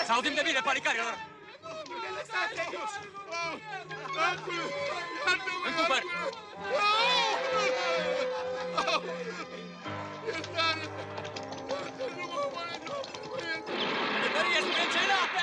Să auzim de bine, panicarilor! În cupăr! Bucărie specialate!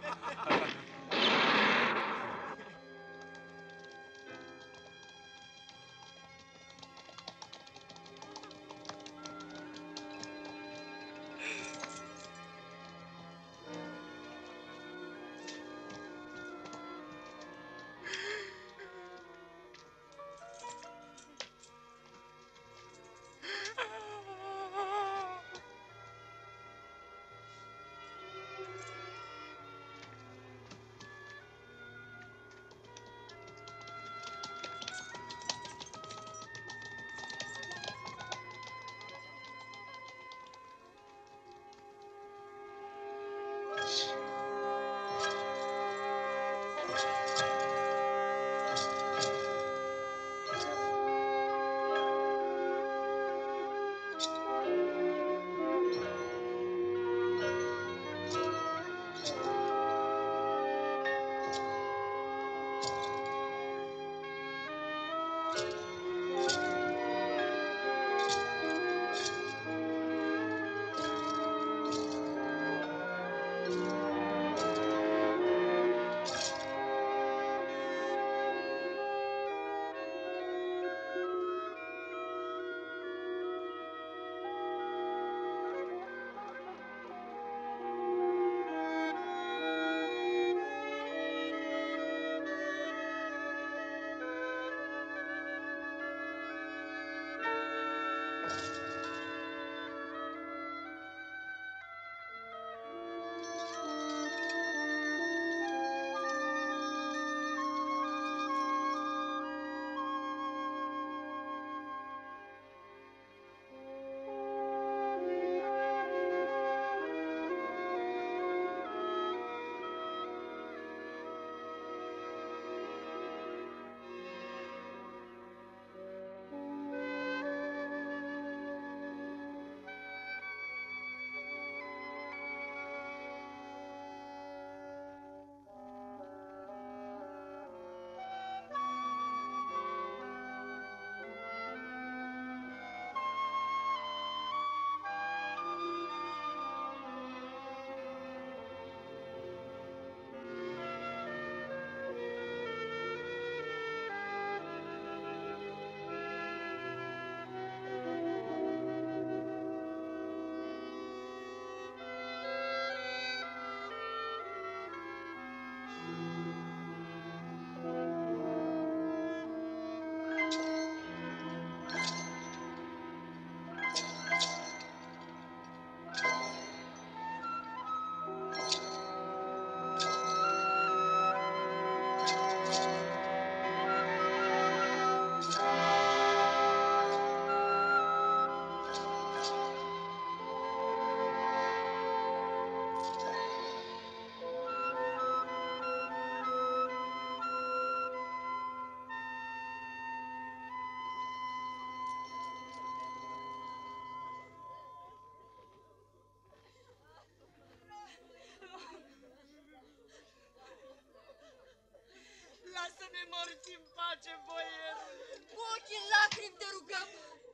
Lasă-ne morți în pace, boierul! Cu ochii în lacrimi te rugăm!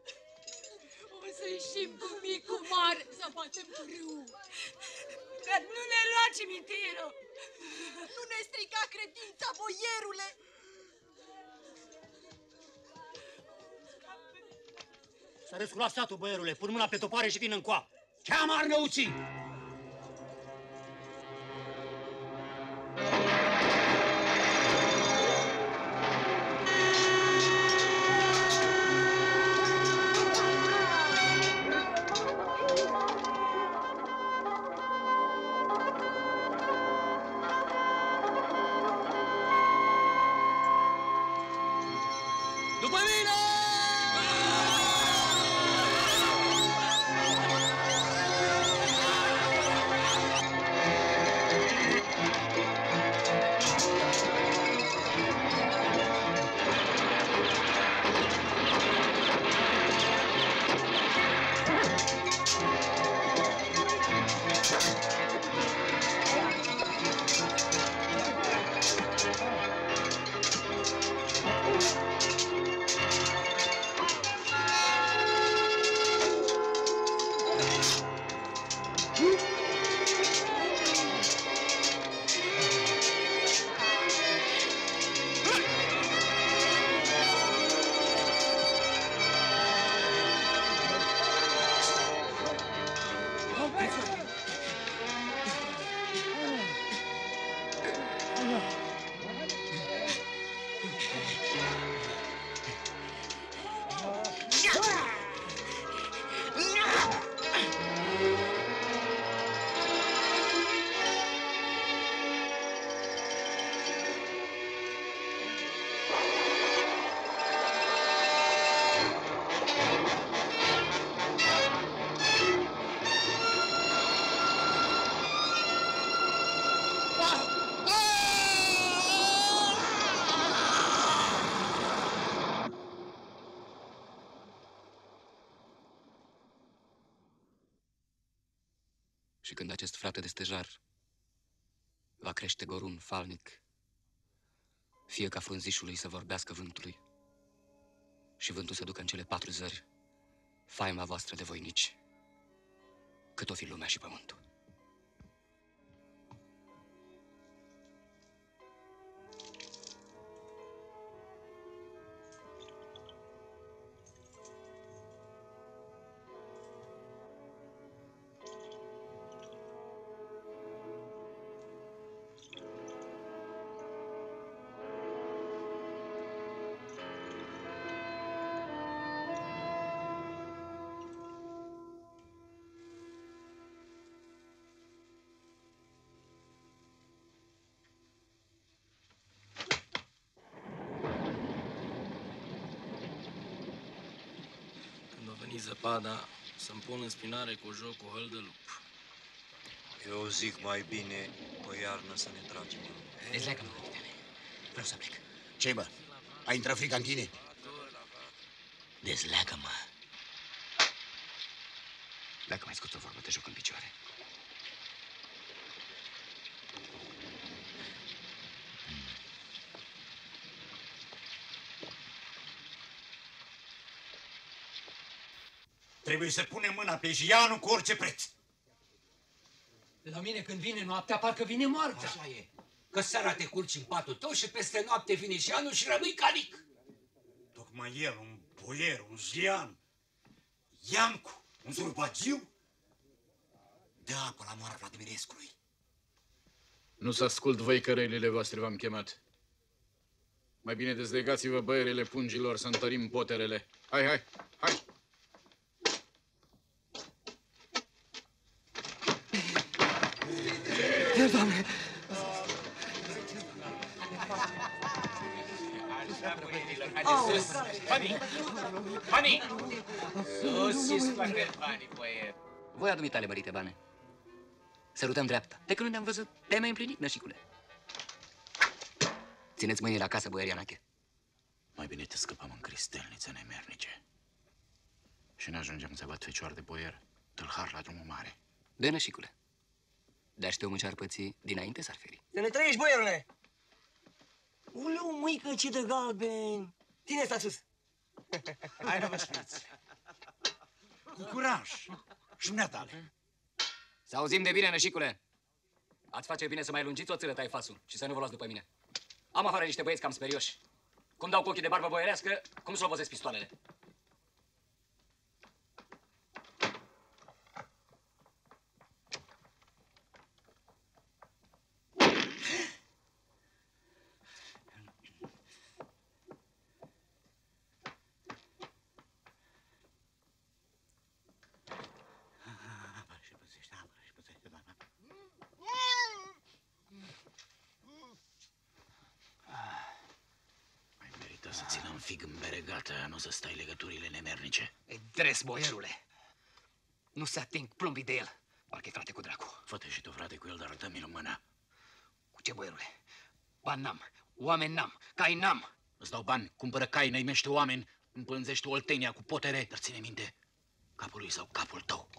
O să ieșim cu mic, cu mare, să batem cu râul! Dar nu ne lua cimitirul! Nu ne strica credința, boierule! S-a răsculat satul, boierule, pun mâna pe topare și vin încoa. Cheamă arnăuții! După mine! acest frate de stejar va crește gorun falnic, fie ca frunzișului să vorbească vântului și vântul să ducă în cele 4 zări faima voastră de voinici, cât o fi lumea și pământul. Zăpada să-mi pun în spinare cu jocul hăl de lup. Eu zic mai bine pe iarnă să ne tragem. Dezleagă-mă, Vitele. Vreau să plec. Ce-i, bă? A intrat frica în tine? Dezleagă-mă. Dacă mai scoți o vorbă, te joc în picioare. Trebuie să punem mâna pe Jianu cu orice preț. La mine când vine noaptea, parcă vine moartea. Așa e. Că seara te culci în patul tău și peste noapte vine Jianu și rămâi canic. Tocmai el, un boier, un Jian. Iancu, un surbagiu, dă apă la moara Vladimirescului. Nu să ascult voi cărăilile voastre v-am chemat. Mai bine dezlegați-vă băierile pungilor să întărim poterele. Hai, hai, hai! Doamne! Banii! Sus și scoate banii, boier. Voia dumitale, mărite bane. Sărutăm dreapta. De când ne-am văzut, te-ai mai împlinit, nășicule. Țineți mâinile acasă, boier Ianache. Mai bine te scăpăm în cristelniță nemernice. Și ne ajungem să bat fecioar de boier, tâlhar la drumul mare. De nășicule. Dar știu ce ar păți dinainte s-ar feri. Să ne trăiești, boierule! Uleu, mâică, ce de galben! Ține sta sus! Hai, nu vă știți. Cu curaj și dumneatale. Să auzim de bine, nășicule. Ați face bine să mai lungiți o țără tai fasul și să nu vă luați după mine. Am afară niște băieți cam sperioși. Cum dau cu ochii de barbă boierească, cum slobozesc pistoalele. Să ținem fig în bere gata, nu să stai legăturile nemernice. E dres, boierule. Nu se ating plumbii de el. Parcă-i frate cu dracu. Fă-te și tu, frate, cu el, dar dă-mi-l mâna. Cu ce, boierule? Bani n-am, oameni n-am, cai n-am. Îți dau bani, cumpără cai, năimește oameni, împânzește Oltenia cu potere, dar ține minte, capul lui sau capul tău.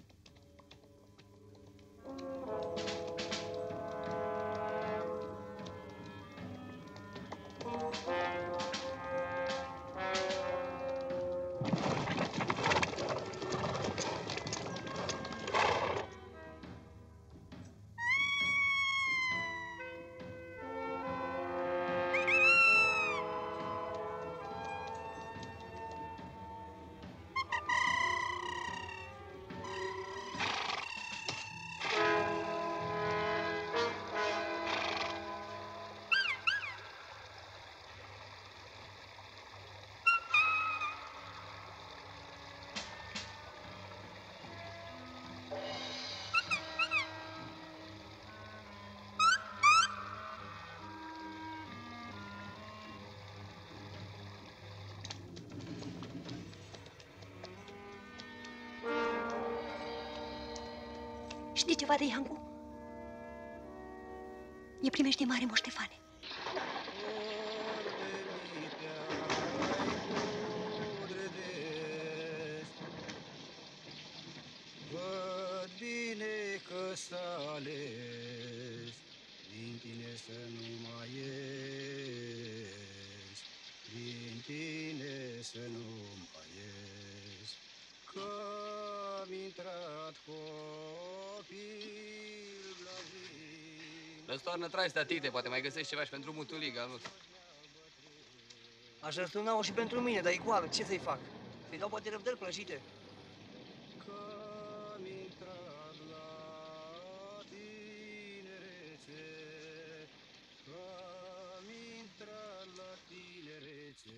Știi ceva de Iancu? E primește mare, Moș Ștefane. Văd bine că să ales, din tine să nu mai ies, din tine să nu mai ies, că-mi intrat copil blajin. Răstoarnă trai statite, poate mai găsești ceva și pentru mutuliga, nu? Aș răsturna-o și pentru mine, dar e goală, ce să-i fac? Să-i dau poate răbdări plăjite. Că-mi intrat la tinerețe, că-mi intrat la tinerețe.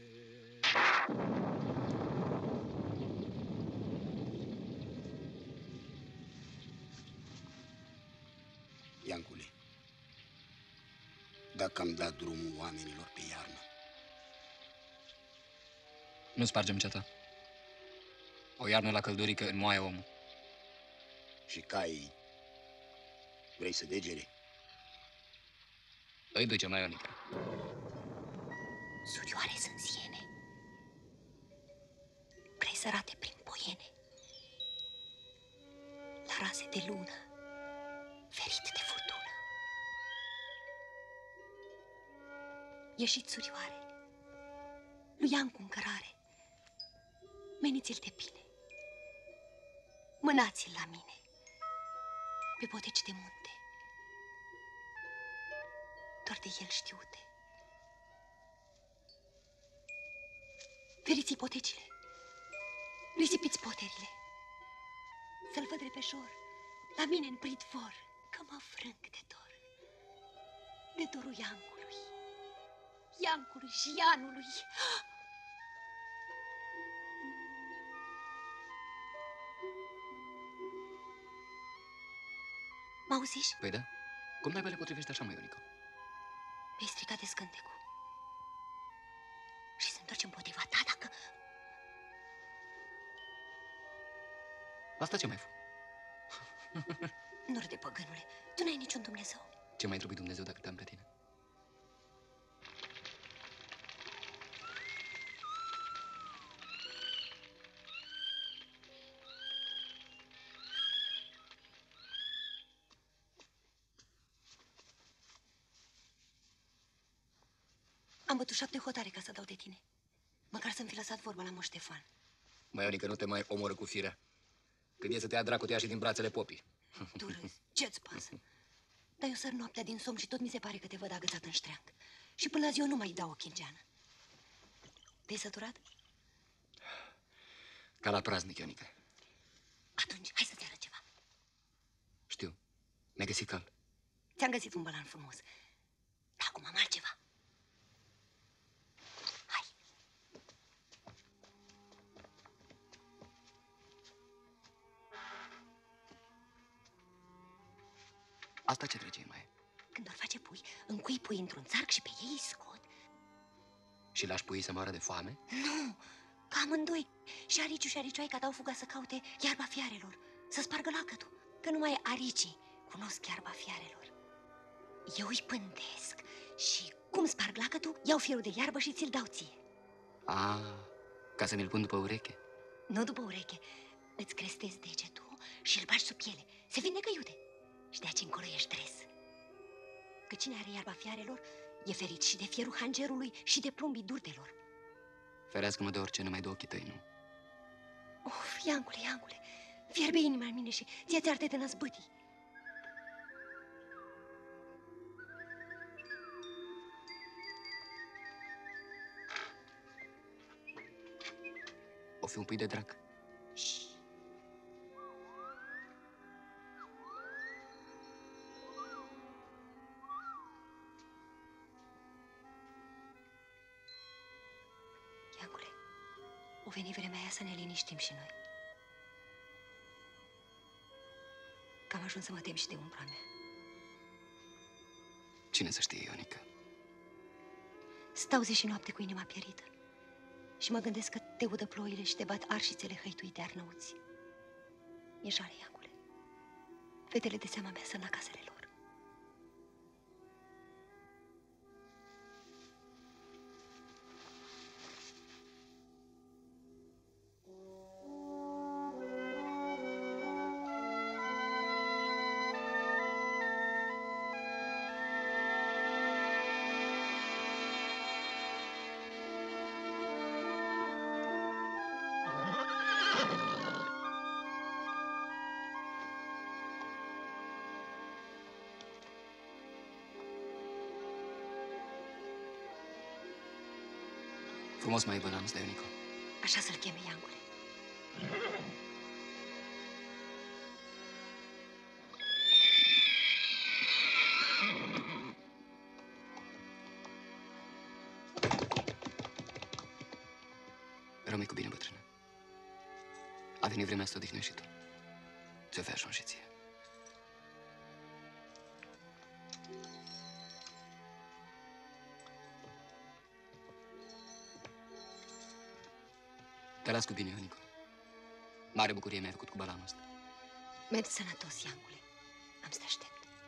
Iancule, dacă am dat drumul oamenilor pe iarnă, Nu spargem ceata. O iarnă la căldurică înmoaie omul. și caii, vrei să degere? Îi ducem la Ionica. Surioare sunt siene. Presărate prin poiene. La raze de lună, ferit de furtună. Ieșiți, surioare, lui Iancu în cărare. Meniți-l de bine. Mânați-l la mine, pe poteci de munte, doar de el știute. Feriți potecile, risipiți poterile, să-l văd repejor, la mine în pridvor, că mă frâng de dor. De dorul Iancului, Iancului și Ianului. M-auziși? Păi da. Cum naiba le potrivește așa, mă, Ionico? Mi-ai stricat de scântecul. Și se întorce împotriva ta dacă... Asta ce mai fă? Nu râde, păgânule, tu n-ai niciun Dumnezeu. Ce mai trebuie Dumnezeu dacă te-am pe tine? Am bătut 7 hotare ca să dau de tine. Măcar să-mi fi lăsat vorba la Moș Ștefan. Mă, Ionică, nu te mai omoră cu firea. Când e să te ia dracu, te ia și din brațele popii. Tu râzi, ce-ți pasă? Dar eu săr noaptea din somn și tot mi se pare că te văd agățat în ștreang. Și până la zi eu nu mai dau o chingeană. Te-ai săturat? Ca la praznic, Ionică. Atunci, hai să-ți arăt ceva. Știu. Mi-a găsit cal. Ți-am găsit un bălan frumos. Dar acum am altceva. Asta ce trece mai? Când or face pui, încui pui într-un țarc și pe ei îi scot. Și lași puii să moară de foame? Nu, ca amândoi. Și Ariciu și Aricioaica dau fuga să caute iarba fiarelor, să spargă lacătul, că numai aricii cunosc iarba fiarelor. Eu îi pândesc și cum sparg lacătul, iau fierul de iarbă și ți-l dau ție. Ca să mi-l pun după ureche? Nu după ureche, îți crestezi degetul și îl bagi sub piele, se vindecă iute. Și de aici încolo ești dres. Că cine are iarba fiarelor e ferit și de fierul hangerului și de plumbii durdelor. Ferească-mă de orice, numai de ochii tăi, nu? Of, Iancule, Iancule, fierbe inima în mine și ție-ți arde de năzbâtii. O fi un pui de drac. Iancule, o veni vremea aia să ne liniștim și noi. Că am ajuns să mă tem și de umbra mea. Cine să știe, Ionică? Stau zi și noapte cu inima pierită și mă gândesc că te udă ploile și te bat arșițele hăituite arnăuți. E jale, Iancule. Fetele de seama mea sunt la casele lor. Frumos mai e bălan ăsta, Ionico. Așa să-l cheme, Iancule. Rămâi cu bine, bătrâne. A venit vremea să te odihnești și tu. Ți-o fi ajuns și ție. Te las cu bine, Ionico. Mare bucurie mi-ai făcut cu balanul ăsta. Mergi sănătos, Iancule. Am să te aștept.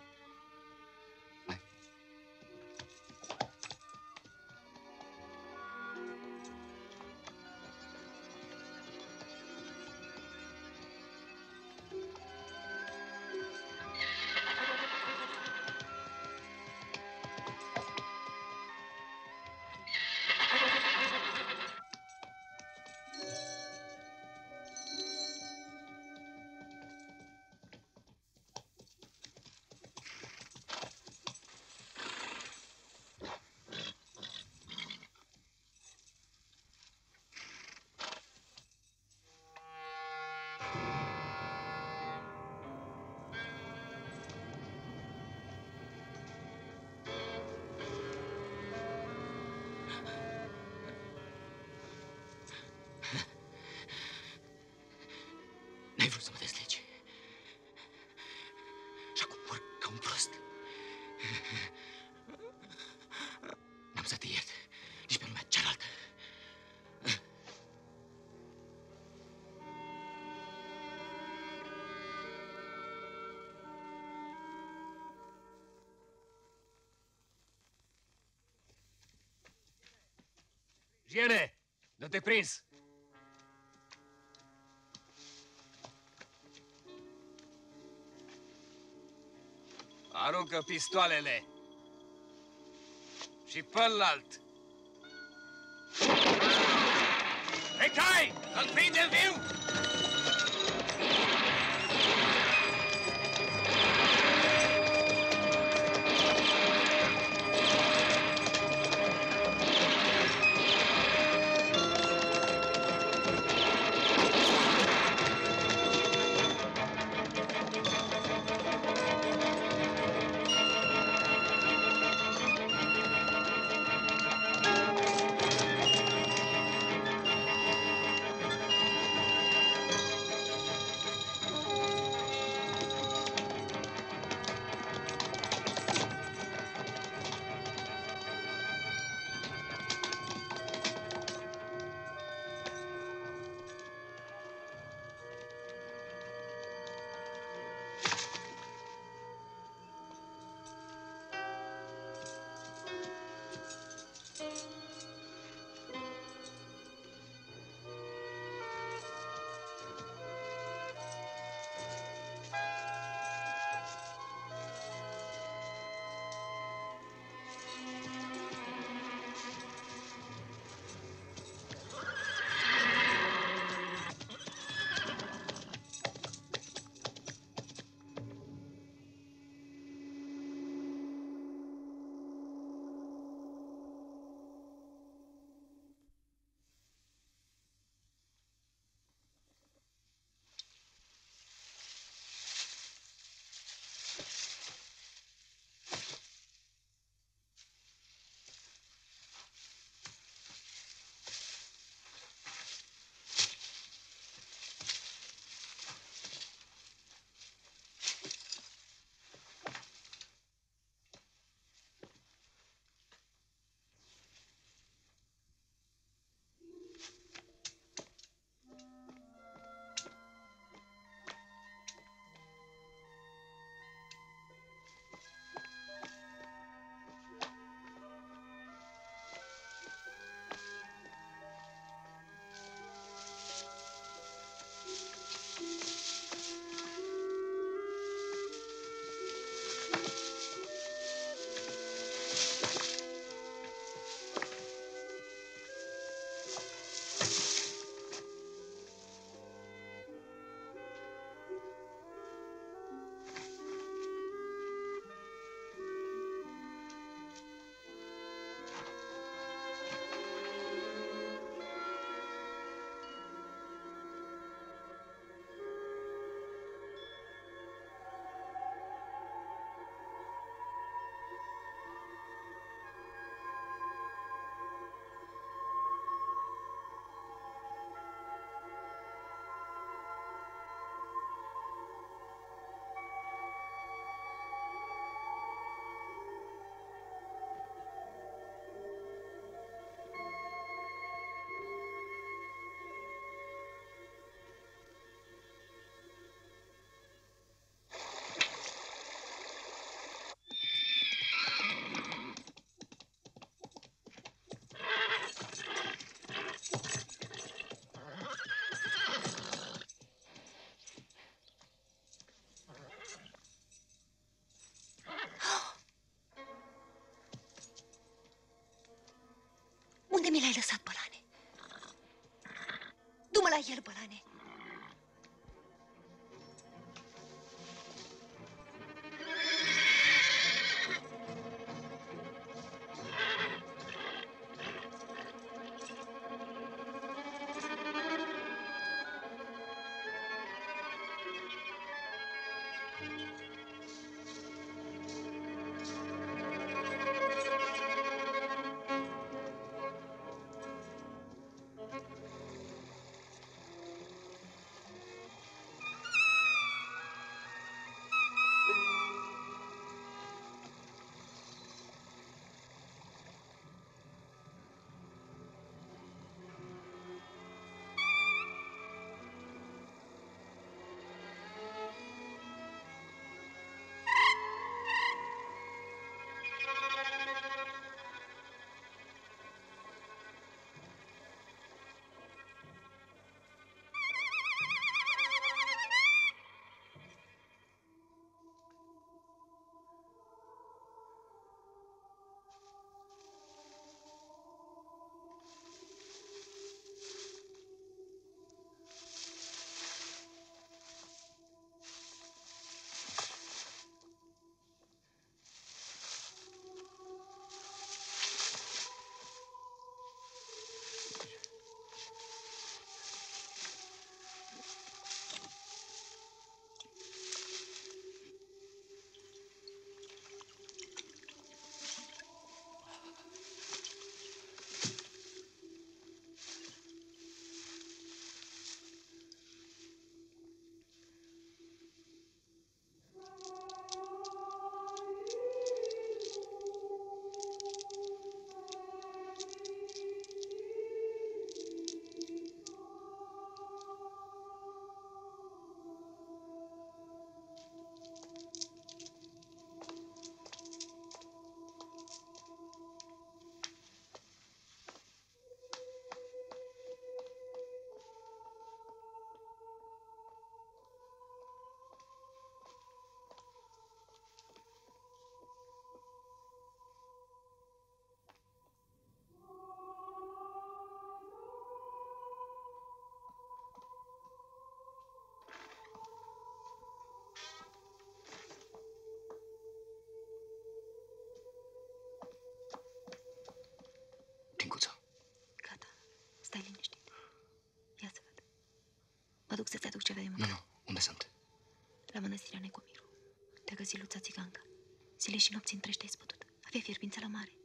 N-ai vrut să mă deslegi. Și acum mor ca un prost. N-am să te iert nici pe lumea cealaltă. Giene, nu te prins! Aruncă pistoalele! Și pe ălalt! Pe cai! Îl prindem viu! Unde mi l-ai lăsat, Bălane? Du-mă la el, Bălane. Tincuță. Gata, stai liniștit. Ia să văd. Mă duc să-ți aduc ceva de mâncare. Nu, unde sunt? La mănăstirea Necomiru. Te-a găsit Luța Țiganca. Zile și nopți întregi te-ai spătut. Avea fierbința la mare.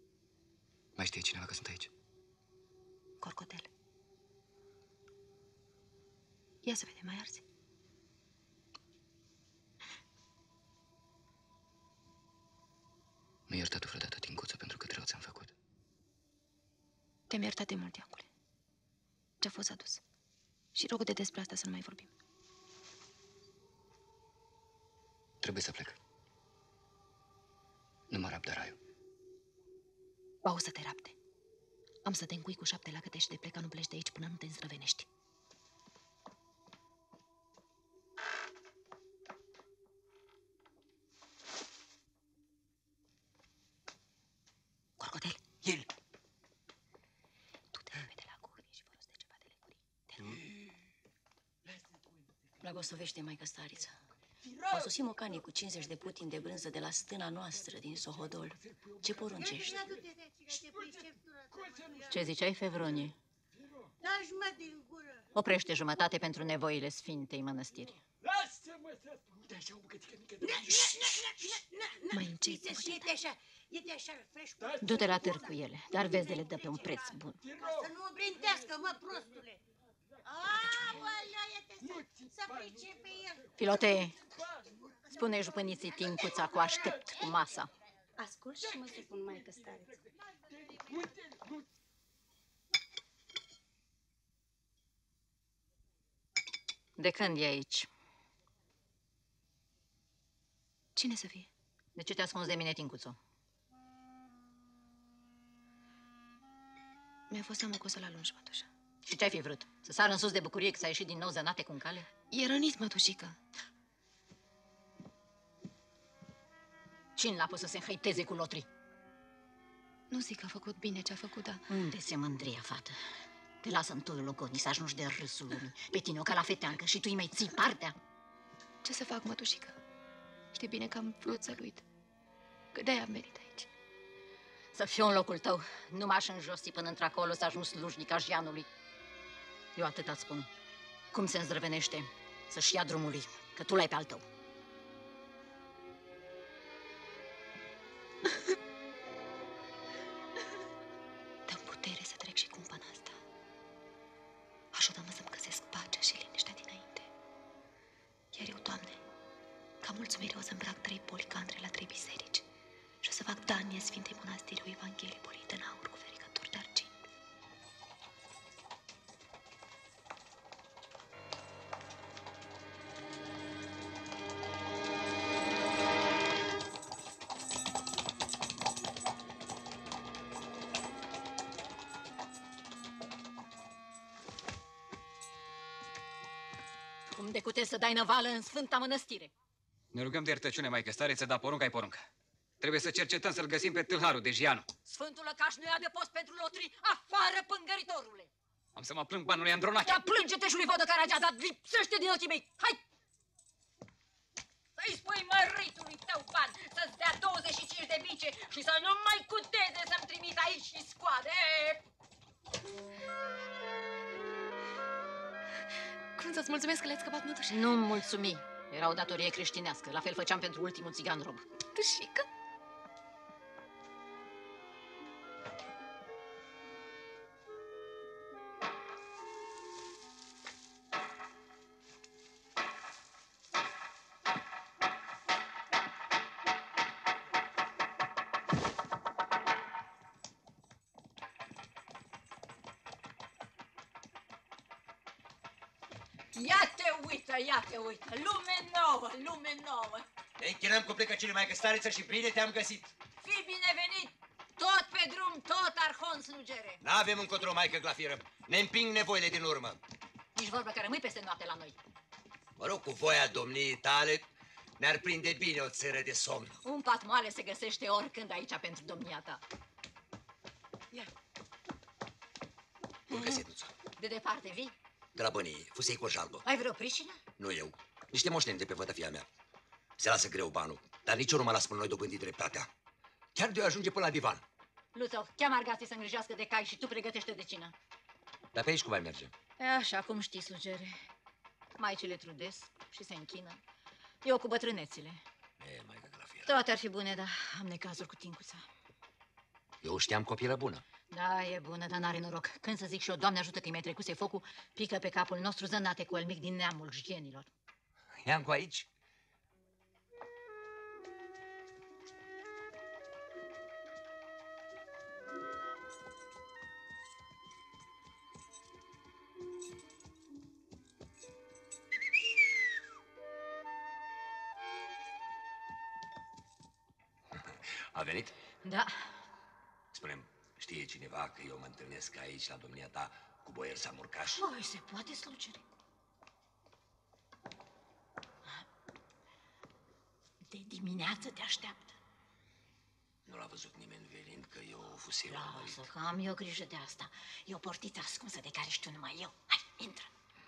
Mai știe cineva că sunt aici? Corcotel. Ia să vedem, mai arzi. Nu iertat-o vreodată, Tincuță, pentru cât rău ți-am făcut. Te-am iertat de mult, Iancule. Ce-a fost adus. Și rog-te despre asta să nu mai vorbim. Trebuie să plec. Nu mă rabdă raiul. Ba, o să te rapte. Am să te încui cu 7 lacăte și de pleca nu pleci de aici până nu te înstrăvenești. Corcotel. El. Tu te repede la cuhni și folosește ceva de lecurii. Te rog. Blagoslăvește, maică stariță. Au sosit mocanii cu 50 de putini de brânză de la stâna noastră din Sohodol. Ce poruncești? Ce ziceai, Fevronie? Lași-mă din gură! Oprește jumătate pentru nevoile Sfintei Mănăstiri. Lasă-mă să... Uite așa o bucățică mică de... Mai încet, E așa fresh. Du-te la târg cu ele, dar vezi de le dă pe un preț bun. Ca să nu obrintească, mă, prostule! Aoleu, să pricepe el! Filote, spune jupâniții Tincuța cu aștept cu masa. Ascult și mă supun, maică stareță. De când e aici? Cine să fie? De ce te ascunzi de mine, Tincuțo? Mi-a fost amocosă la lungi, mătușă. Și ce-ai fi vrut? Să sar în sus de bucurie că s-a ieșit din nou zănate cu cale? E rănit, mătușică. Cine l-a pus să se înhăiteze cu lotrii? Nu zic că a făcut bine ce a făcut, dar... Unde se mândria, fată? Te lasă în toiul logodnic să ajungi de râsul lumii. Pe tine o ca la feteancă și tu îi mai ții partea. Ce să fac, mătușică? Știi bine că am vrut să-l uit. Că de-aia am venit aici. Să fiu în locul tău. Nu m-aș înjosi până într-acolo să ajung slujnic a Jeanului. Eu atât îți spun. Cum se îndrăvenește să-și ia drumul lui, că tu l-ai pe al tău. Dă-mi putere să trec și cumpăna asta. Ajută-mă să-mi găsesc pacea și liniștea dinainte. Iar eu, Doamne, ca mulțumire o să îmbrac 3 policandre la 3 biserici și o să fac danie Sfintei Mănăstiri o Evanghelie polită în aur cu fericături de argint. Cum de cutezi să dai năvală în Sfânta Mănăstire? Ne rugăm de iertăciune, maică stareță, dar porunca-i poruncă. Trebuie să cercetăm să-l găsim pe tâlharul de Jeanu. Sfântul Lăcaș nu ia de post pentru lotrii, afară pângăritorule! Am să mă plâng banului Andronache. Ia plânge-te și lui Vodă Caragea, dar lipsește din ochii mei! Hai! Să-i spui măritului tău ban să-ți dea 25 de bice și să nu mai cuteze să-mi trimit aici și scoade! Cum să-ți mulțumesc că le-ai scăpat, mătușă? Nu-mi mulțumi. Era o datorie creștinească. La fel făceam pentru ultimul țigan rob. Tușică? Ia te uită, lume nouă, lume nouă. Ne închinăm cu plecăciune, maică stareță, și bine te-am găsit. Fii binevenit, tot pe drum, tot arhon slugere. N-avem încotro, maică glafiră. Ne împing nevoile din urmă. Nici vorbă că rămâi peste noapte la noi. Mă rog, cu voia domniei tale, ne-ar prinde bine o țără de somn. Un pat moale se găsește oricând aici pentru domnia ta. Ia. Bun găsit, Nuțu. De departe vii? De la bănie, fusei cu o jalbă. Ai vreo pricină? Nu eu. Niște moșteni de pe vătăfia mea. Se lasă greu banul, dar nici nu mă las până noi dobândi dreptatea. Chiar de-o ajunge până la divan. Luțo, cheamă argații să îngrijească de cai și tu pregătește de cină. Dar pe aici cum ai merge? E așa, cum știi, slugere. Maicile trudesc și se închină. Eu cu bătrânețile. E, maică glafiră. Toate ar fi bune, dar am necazuri cu tincuța. Eu știam copilă bună. Da, e bună, dar n-are noroc. Când să zic și eu, Doamne ajută că-i mai trecuse focul, pică pe capul nostru zănate cu el mic din neamul jienilor. I-am cu aici? A venit? Da. Spune-mi, știe cineva că eu mă întâlnesc aici, la domnia ta, cu boier Samurcaș? Oi, se poate, slugere. De dimineață te așteaptă. Nu l-a văzut nimeni venind, că eu fusei urmărit. Lasă, că am eu grijă de asta. E o portiță ascunsă de care știu numai eu. Hai, intră.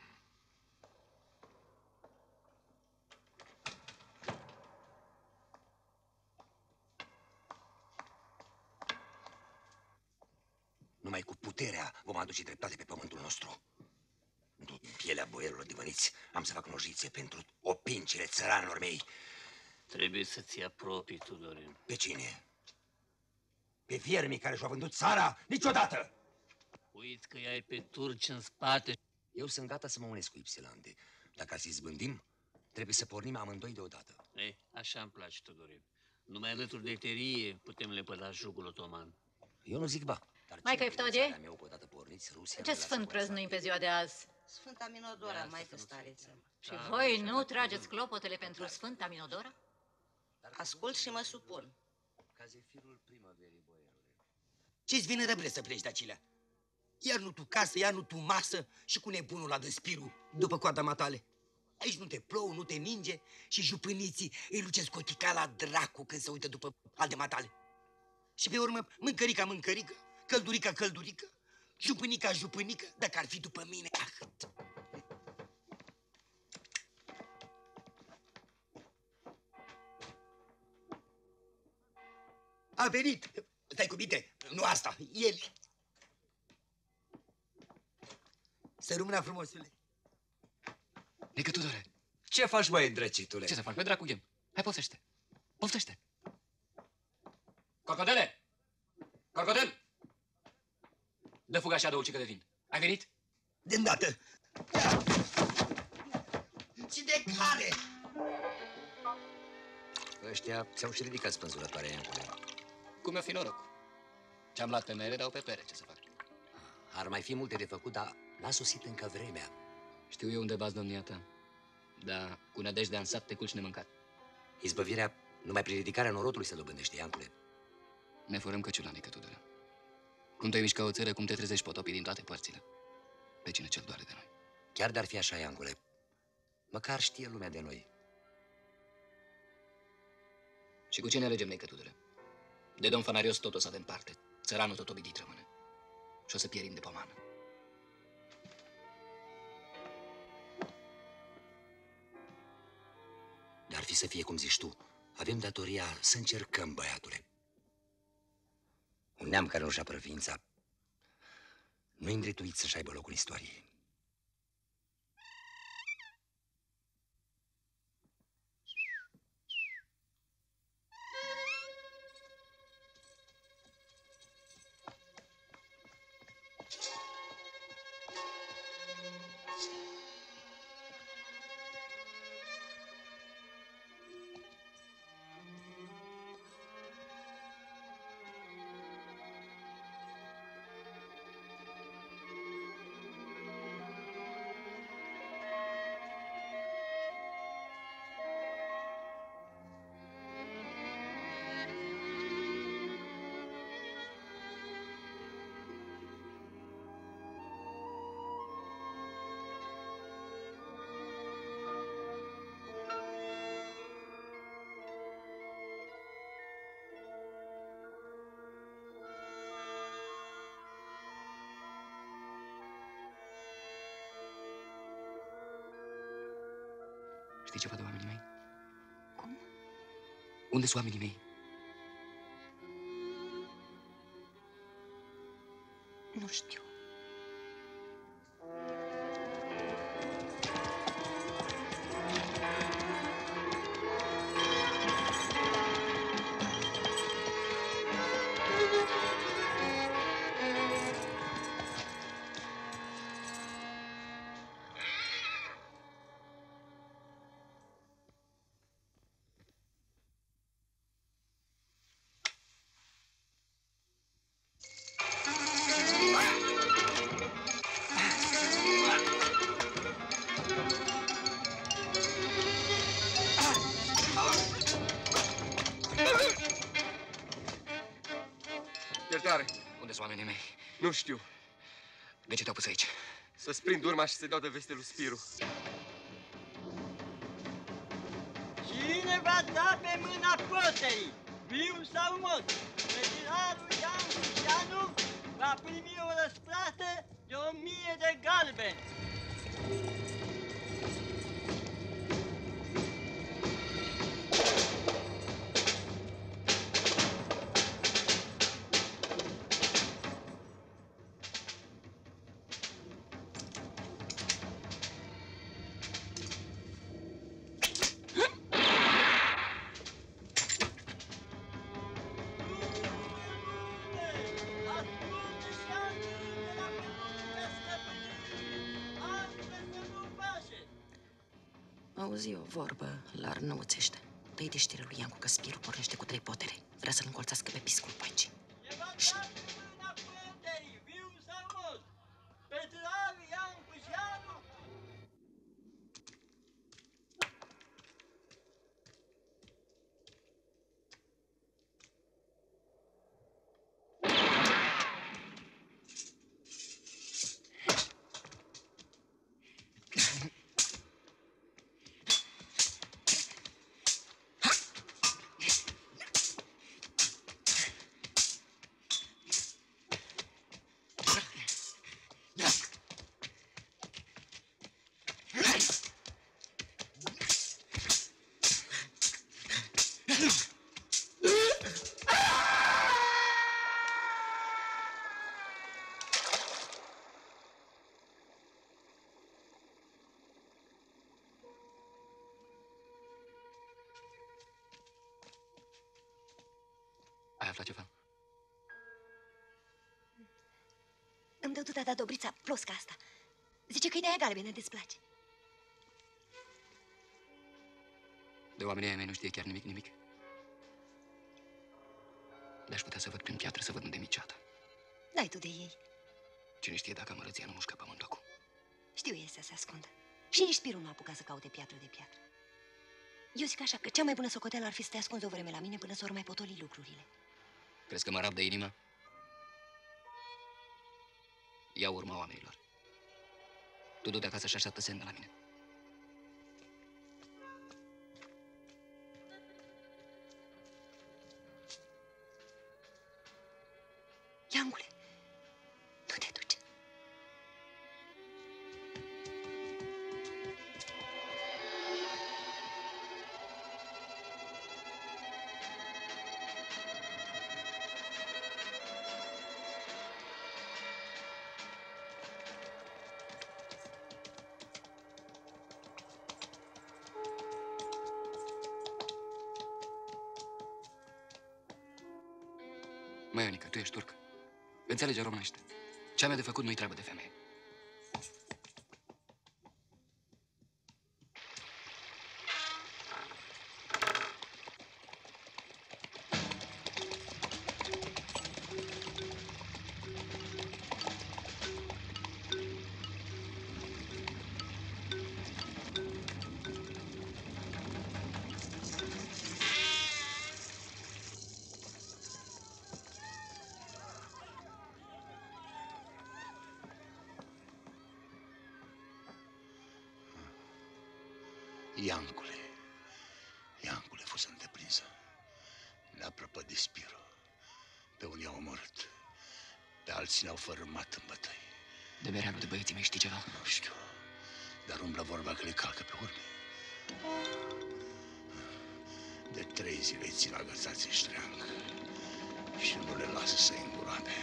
Numai cu puterea vom aduce dreptate pe pământul nostru. În pielea boierilor divăniți am să fac nojițe pentru opincile țăranilor mei. Trebuie să-ți apropii, Tudorin. Pe cine? Pe viermii care și-au vândut țara? Niciodată! Uiți că ai pe turci în spate. Eu sunt gata să mă unesc cu Ipsilande. Dacă să izbândim, trebuie să pornim amândoi deodată. Ei, așa îmi place, Tudorin. Numai alături de terie putem lepăda jugul otoman. Eu nu zic ba. Maică Eftodie, Rusia, ce sfânt prăznuim pe ziua de azi? Sfânta Minodora, maică stareță. Și voi nu trageți clopotele pentru Sfânta Minodora? Ascult și mă supun. Ce-ți vine răbre să pleci de acelea? Iar nu tu casă, iar nu tu masă și cu nebunul la dăspiru după coada matale. Aici nu te plouă, nu te ninge și jupâniții îi lucesc cotica la dracu când se uită după alde matale. Și pe urmă, mâncărica, mâncărică, căldurica, căldurică, jupânica, jupânică, dacă ar fi după mine. A venit! Stai cu minte, nu asta, el. Să rămână frumosule. Nică Tudore. Ce faci, băie, drăcitule? Ce să fac? Pe dracu chem. Hai, poftește. Poftește. Corcodele! Corcodel! Dă fuga și adă o cică de vin. Ai venit? De îndată. Și de care? Ăștia ți-au și ridicat spânzurătoarea, Iancule. Cum mi-o fi noroc. Ce-am luat pe mere, dau pe pere. Ce să fac? Ar mai fi multe de făcut, dar n-a sosit încă vremea. Știu eu unde bați, domnia ta. Dar cu nădejdea în sat te culci nemâncat. Izbăvirea numai prin ridicarea norotului se dobândește, Iancule. Ne furăm căciula, Nică Tudore. Cum te mișca o țără, cum te trezești potopii din toate părțile. Pe cine cel doare de noi? Chiar de-ar fi așa, Iancule, măcar știe lumea de noi. Și cu cine alegem, Nică Tudore? De domn Fanarios tot o să avem parte. Țăranul tot obidit rămâne. Și o să pierim de pomană. Dar fi să fie cum zici tu, avem datoria să încercăm, băiatule. Un neam care nu-și apără ființa nu-i îndreptuit să-și aibă locul în istorie. Știi ceva de oamenii mei? Cum? Unde sunt oamenii mei? Nu știu. Iertare. Unde sunt oamenii mei? Nu știu. De ce te-au pus aici? Să-ți prind urma și să-i dau de veste lui Spiru. Cine va da pe mâna poterii, viu sau mort, retirarul Ian Lucianu va primi o răsplată de 1000 de galbeni. Auzi o vorbă la Arnăuțește. Dă-i de știre lui Iancu că Spiru pornește cu 3 potere. Vrea să-l încolțească pe piscul Poicii. aflat ceva? Îmi dă tu tata Dobrița plosca asta. Zice că-i de-aia galbenă îți place. De oamenii ai mei nu știe chiar nimic. De-aș putea să văd prin piatră, să văd unde miciata. Dai tu de ei. Cine știe dacă amărăția nu mușcă pământul acum. Știu ei să se ascundă. Și nici Spiru nu a apucat să caute piatră de piatră. Eu zic așa, că cea mai bună socoteală ar fi să te ascunzi o vreme la mine până să ori mai potoli lucrurile. Crezi că mă rabdă inima? Ia urma oamenilor. Tu du-te acasă și așteaptă semne la mine. Iancule, nu te duci. Măi, Ionica, tu ești turc. Înțelege românește. Ce am de făcut nu-i treabă de femeie. Iancule fost îndeprinsă. Ne-a prăpădit Spiru. Pe unii au omorât, pe alții ne-au fărâmat în bătăi. De Bereanu, de băieții mei, știi ceva? Nu știu, dar umblă vorba că le calcă pe urme. De 3 zile îi țin agățați în ștreang și nu le lasă să îi îngroape.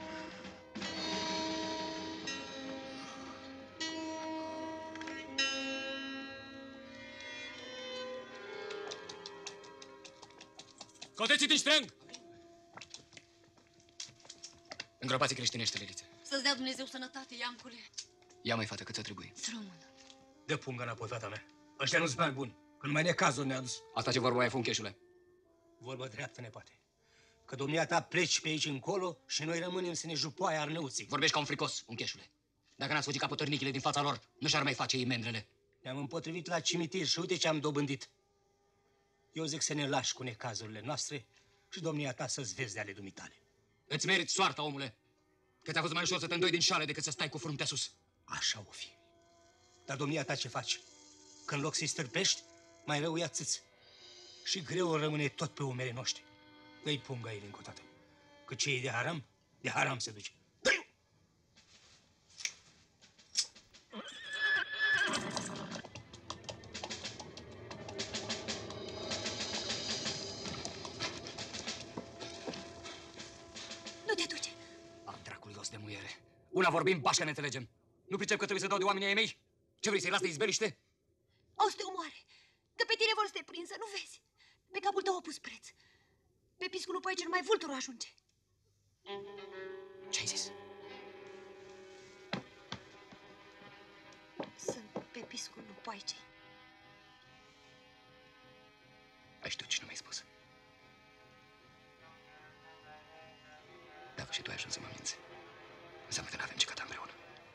Coteții din ștreang! Îngropați creștinește, Leliță. Să-ți dea Dumnezeu sănătate, Iancule. Ia, mai fată, cât ți-o trebuie. Să rămână. Dă punga înapoi, fata mea. Ăștia nu-s bani buni. Când mai necazul ne-a dus. Asta ce vorba e, funcheșule? Vorba dreaptă, nepoate. Că domnia ta pleci pe aici încolo și noi rămânem să ne jupoaie arnăuții. Vorbești ca un fricos, uncheșule. Dacă n-ați fugit ca pătărnichile din fața lor, nu și-ar mai face ei mendrele. Ne-am împotrivit la cimitir și uite ce am dobândit. Eu zic să ne lași cu necazurile noastre și domnia ta să-ți vezi de ale dumitale. Îți meriți soarta, omule. Că ți-a fost mai ușor să te îndoi din șale decât să stai cu fruntea sus. Așa o fi. Dar domnia ta ce faci? Când loc să-i stârpești, mai rău ia țâți. Și greu rămâne tot pe umerii noștri. Dă-i punga ei încă o dată. Că ce e de haram se duce. Dă-i! Nu te duce. Am dracului os de muiere. Una vorbim, bașca ne înțelegem. Nu pricep că trebuie să dau de oamenii ai mei? Ce vrei, să-i las de izbeliște? O să te omoare. Că pe tine vor să te prinsă, nu vezi? Pe capul tău a pus preț. Pe piscul lui Poice numai vulturul ajunge. Ce-ai zis? Sunt pe piscul lui Poice. Ai știut și nu mi-ai spus. Dacă și tu ai ajuns să mă minți, înseamnă că n-avem ce căta împreună.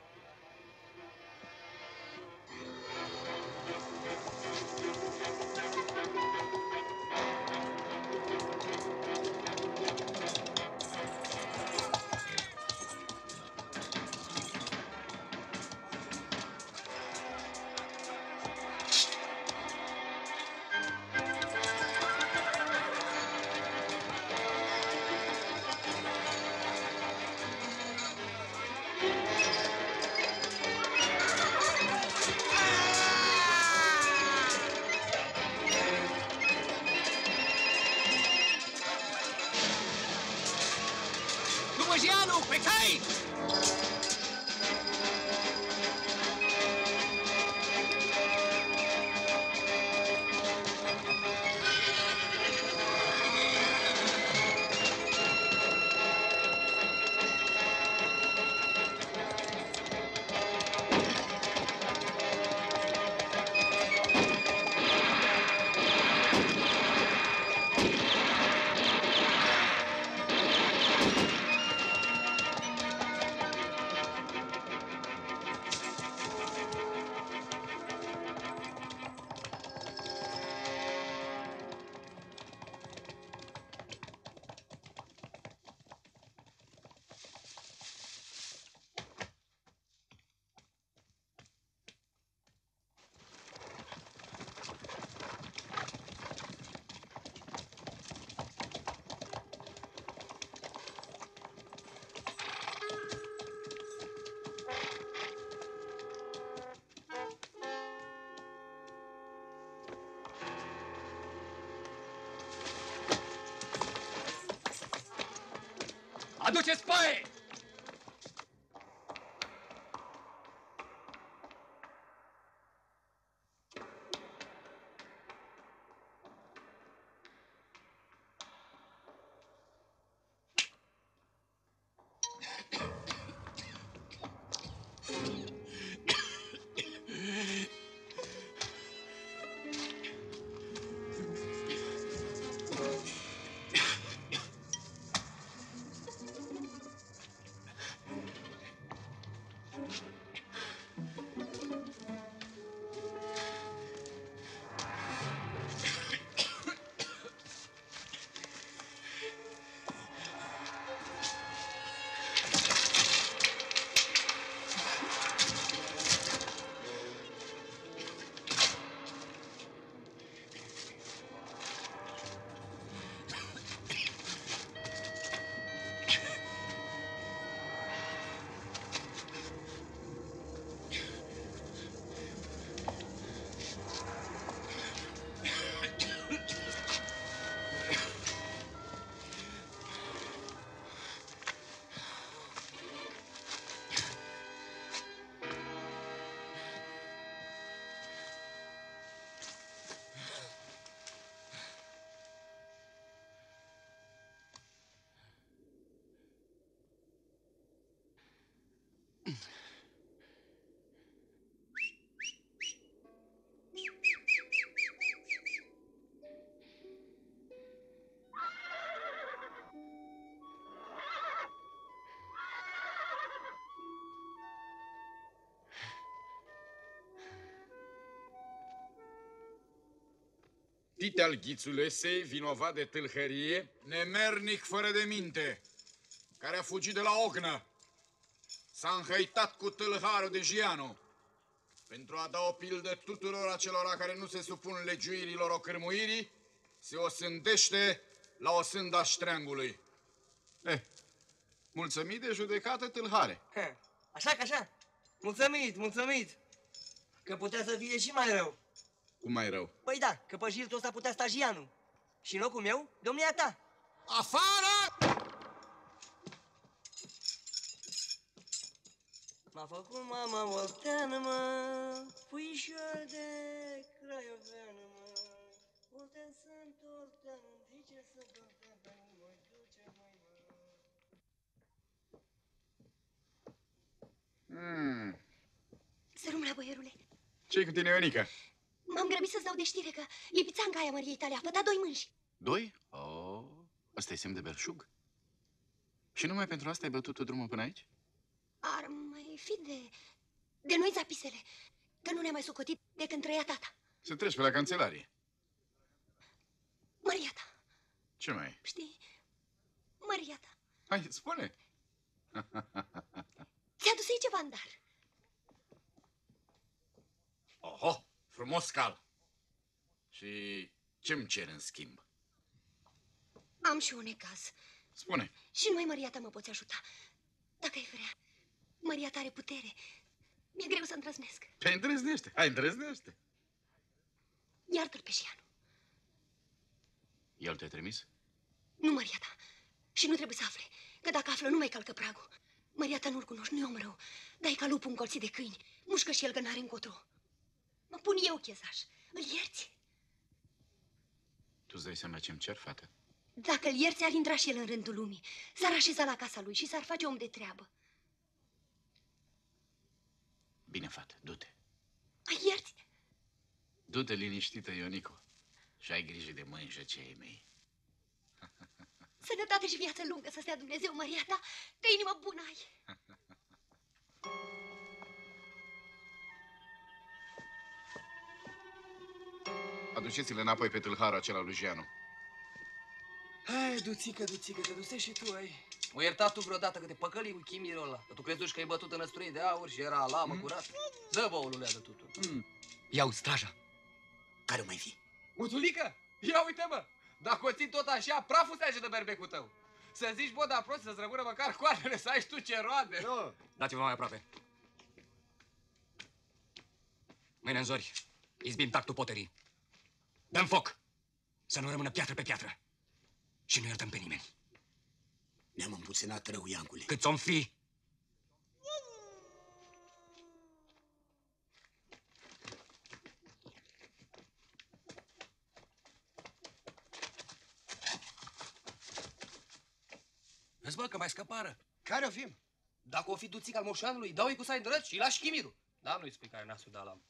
Lumojianu, pe cai! Aduceți paie! Tite-al Ghițulesei, vinovat de tâlhărie, nemernic fără de minte, care a fugit de la Ognă, s-a înhăitat cu tâlharul de Gianu pentru a da o pildă tuturor acelora care nu se supun legiuirilor ocârmuirii, se osândește la osânda ștreangului. Mulțumit de judecată, tâlhare. Așa că așa. Mulțumit, mulțumit. Că putea să fie și mai rău. Cum mai rău? Păi da, că pe jiltul ăsta putea sta Gianu. Și în locul meu, domnia ta. Afară! M-a făcut mama olteană, mă, puișor de craioveană, mă. Oltean sunt oltean, zice sunt oltean, mă duce, măi, mă. Să rămână, boierule. Ce-i cu tine, Ionica? M-am grăbit să-ți dau de știre că lipițanca aia Măriei tale a pătat 2 mânși. 2? Oh, ăsta e semn de belșug? Și numai pentru asta ai bătut tu drumul până aici? Ar mai fi de noi zapisele, că nu ne-a mai socotit de când trăia tata. Să treci pe la cancelarie. Măria ta. Ce mai e? Știi? Măria ta. Hai, spune. Ți-a dus ei ceva în dar. Oho, frumos cal. Și ce-mi cer în schimb? Am și un necaz. Spune. Și numai Măria ta mă poți ajuta. Dacă ai vrea. Măria ta are putere. Mi-e greu să îndrăznesc. Păi îndrăznește, hai, îndrăznește. Iartă-l pe Gianu. El te-a trimis? Nu Măria ta. Și nu trebuie să afle. Că dacă află, nu mai calcă pragul. Măria ta nu-l cunoști, nu e om rău. Dar e ca lupul încolțit de câini. Mușcă și el că n-are încotro. Mă pun eu chezaș. Îl ierți? Tu-ți dai seama ce-mi cer, fată? Dacă îl ierți, ar intra și el în rândul lumii. S-ar așeza la casa lui și s-ar face om de treabă. Bine, fată, du-te. Mă ierți? Du-te liniștită, Ionico. Și ai grijă de mânjăcei mei. Sănătate și viață lungă să stea Dumnezeu, Măria ta, că inimă bună ai. Aduceți-le înapoi pe tâlharul acela lui Gianu. Hai, duțică, te ducești și tu, ai. O iertat tu vreodată că te păcăli cu chimirul ăla? Că tu crezi că ai bătut în năstrui de aur și era lamă curată? Dă băulule de tutul. Iau straja. Care o mai fi? Muțulică? Ia uite, mă! Dacă o ții tot așa, praful se ajunge de berbecul tău. Să zici, bă, dar prost, să-ți rămână măcar coarnele, să ai tu ce roade. Nu. Dați-vă mai aproape. Mâine în zori, izbim tactul poterii. Dăm foc, să nu rămână piatră pe piatră. Și nu iertăm pe nimeni. Ne-am împuținat rău, Iancule. Cât o-mi fi? Vezi, bă, că mai scăpară. Care o fim? Dacă o fi duțic al moșanului, dau-i cu sai drăci și îi lași chimirul. Da, nu-i spui care nasul de alam.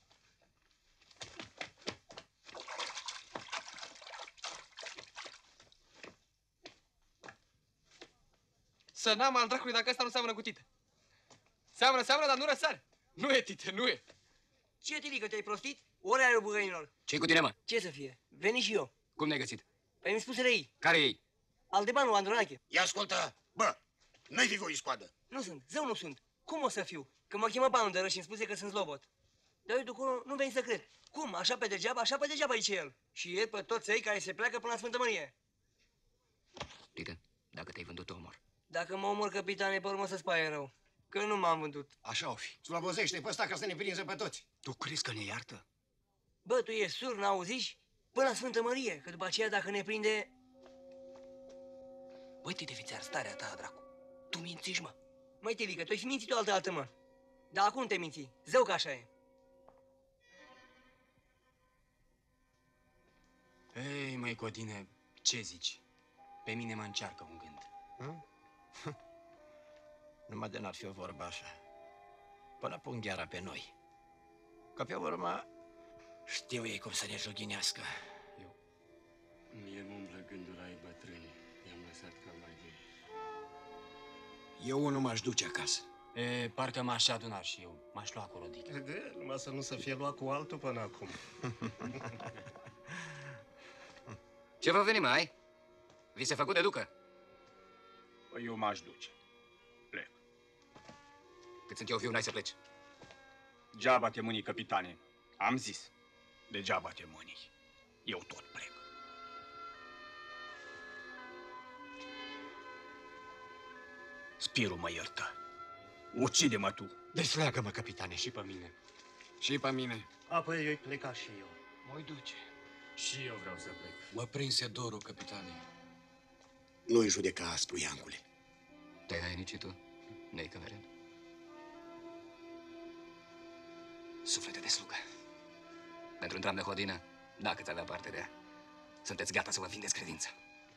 Să n-am al dracului dacă ăsta nu seamănă cu tite. Seamănă, dar nu răsare. Nu e, tite, nu e. Ce, tilică, te-ai prostit? Ori are băgăinilor. Ce-i cu tine, mă? Ce să fie? Veni și eu. Cum ne-ai găsit? Păi mi-a spus ei. Care ei? Aldebanul Andronache. Ia ascultă, bă, nu-i fi voi scoadă. Nu sunt, zău nu sunt. Cum o să fiu? Că mă chemă banul de rău și îmi spuse că sunt slobot. Dar uite, acolo nu veni să cred. Cum? Așa pe degeaba zice el. Și el pe toți ei care se pleacă până la Sfântă Mărie. Tite, dacă te-ai vândut, te omor. Dacă mă omor, capitane, pe urmă să-ți pare rău. Că nu m-am vândut. Așa o fi. Slăbozește pe ăsta ca să ne prinză pe toți. Tu crezi că ne iartă? Bă, tu ești sur, n-auziși? Până la Sfântă Mărie, că după aceea dacă ne prinde... Băi, tite, fițear, starea ta, dracu. Tu mințiși, mă. Măi, Tilică, tu ai fi mințit o altă, mă. Dar acum te minți. Zău că așa e. Ei, măi, Codine, ce zici? Pe mine mă încearcă un gând. Numai de n-ar fi o vorbă așa. Până pun gheara pe noi. Că pe urmă știu ei cum să ne joghinească. Mie mă umblă gândul ai bătrânii. I-am lăsat ca mai bine. Eu nu m-aș duce acasă. E, parcă m-aș aduna și eu. M-aș lua cu Rodica. De, numai să nu se fie luat cu altul până acum. Ce vă veni, mai? Vi se făcut de ducă? Păi eu m-aș duce. Plec. Cât sunt eu viu, n-ai să pleci. Degeaba te mânii, capitane. Am zis. Degeaba te mânii. Eu tot plec. Spiru mă iertă. Ucide-mă tu. Desleagă-mă, capitane, și pe mine. Și pe mine. Apoi eu-i pleca și eu. Mă-i duce. Și eu vreau să plec. Mă prinse dorul, capitane. Nu-i judeca aspru, Iancule. Te-ai hainicit tu? Ne-ai cămeren. Suflete de slugă. Pentru un tram de hodină, dacă ți avea parte de ea, sunteți gata să vă vindeți credința.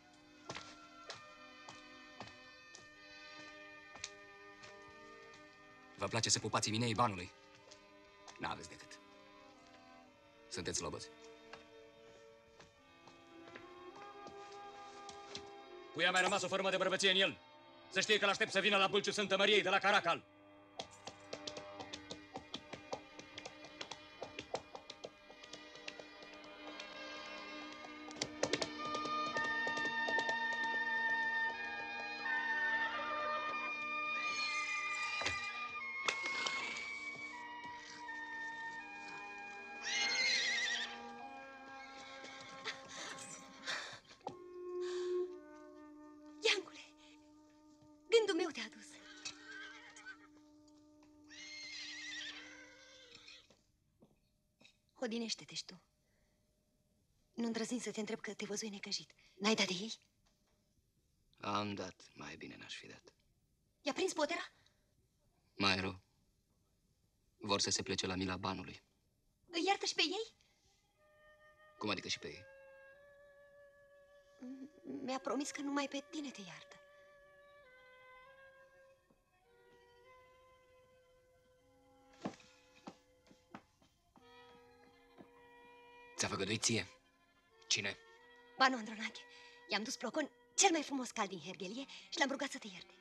Vă place să pupați mineii banului? N-aveți decât. Sunteți slobozi. Cui a mai rămas o formă de bărbăție în el? Să știe că l-aștept să vină la Bâlciu Sfântă Măriei de la Caracal. Iancule, gândul meu te-a dus. Odinește-te și tu. Nu îndrăznind să te întreb că te văzui necăjit. N-ai dat de ei? Am dat, mai bine n-aș fi dat. I-a prins potera? Mai rău. Vor să se plece la mila banului. Îi iartă și pe ei? Cum adică și pe ei? Mi-a promis că numai pe tine te iartă. Ți-a făgăduit ție? Cine? Banu Andronache, i-am dus plocon cel mai frumos cal din Hergelie și l-am rugat să te ierte.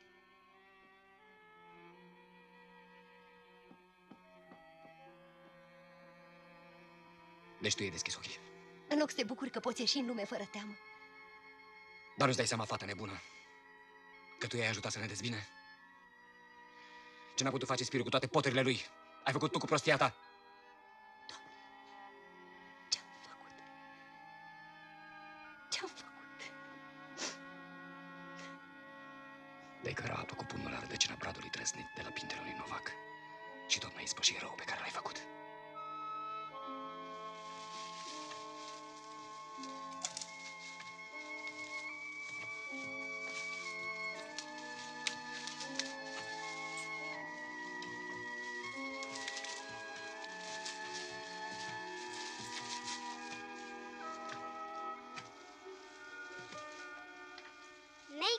Deci tu i-ai deschis ochii. În loc să te bucuri că poți ieși în lume fără teamă. Dar nu-ți dai seama, fată nebună, că tu i-ai ajutat să ne dezbine? Ce n-a putut face Spiru cu toate poterile lui, ai făcut tu cu prostia ta. Ce-am făcut? De-ai căra apă cu pumnul la rădăcina bradului trăsnit de la pintele lui Novac. Și tot mai ispăși rău pe care l-ai făcut.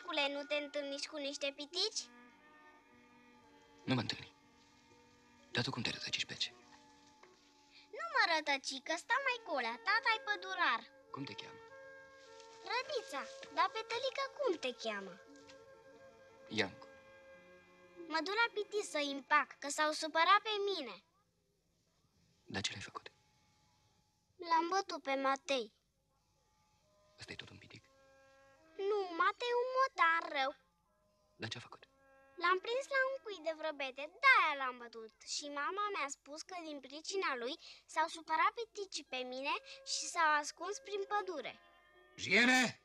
Neicule, nu te întâlniști cu niște pitici? Nu mă întâlni. Dar tu cum te rătăciși pe ce? Nu mă rătăci, că sta mai colea, tata-i pădurar. Cum te cheamă? Rădița, dar pe tălică cum te cheamă? Iancu. Mă duc la pitici să-i împac, că s-au supărat pe mine. Dar ce l-ai făcut? L-am bătut pe Matei. Ăsta-i tot un pitic. Nu, Matei e un motan rău. Dar ce-a făcut? L-am prins la un cui de vrăbete, de-aia l-am bătut. Și mama mi-a spus că din pricina lui s-au supărat piticii pe mine și s-au ascuns prin pădure. Jiene!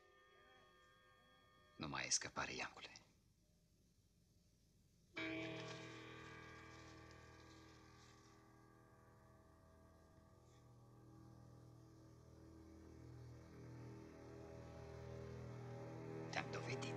Nu mai ai scăpare, Iancule. Te-am dovedit.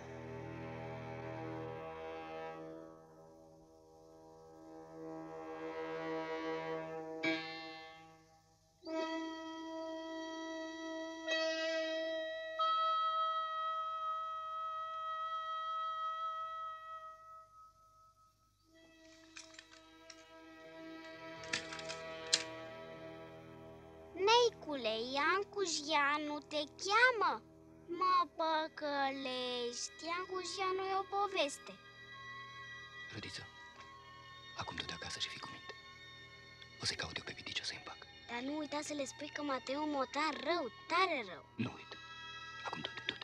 Neicule, Iancu Jianu te cheamă? Mă păcălești, Iancu Jianu e o poveste. Rădiță, acum du-te acasă și fii cu minte. O să-i caut eu pe pitici, o să-i împac. Dar nu uita să le spui că Matei e un motan rău, tare rău. Nu uit. Acum du-te, du-te.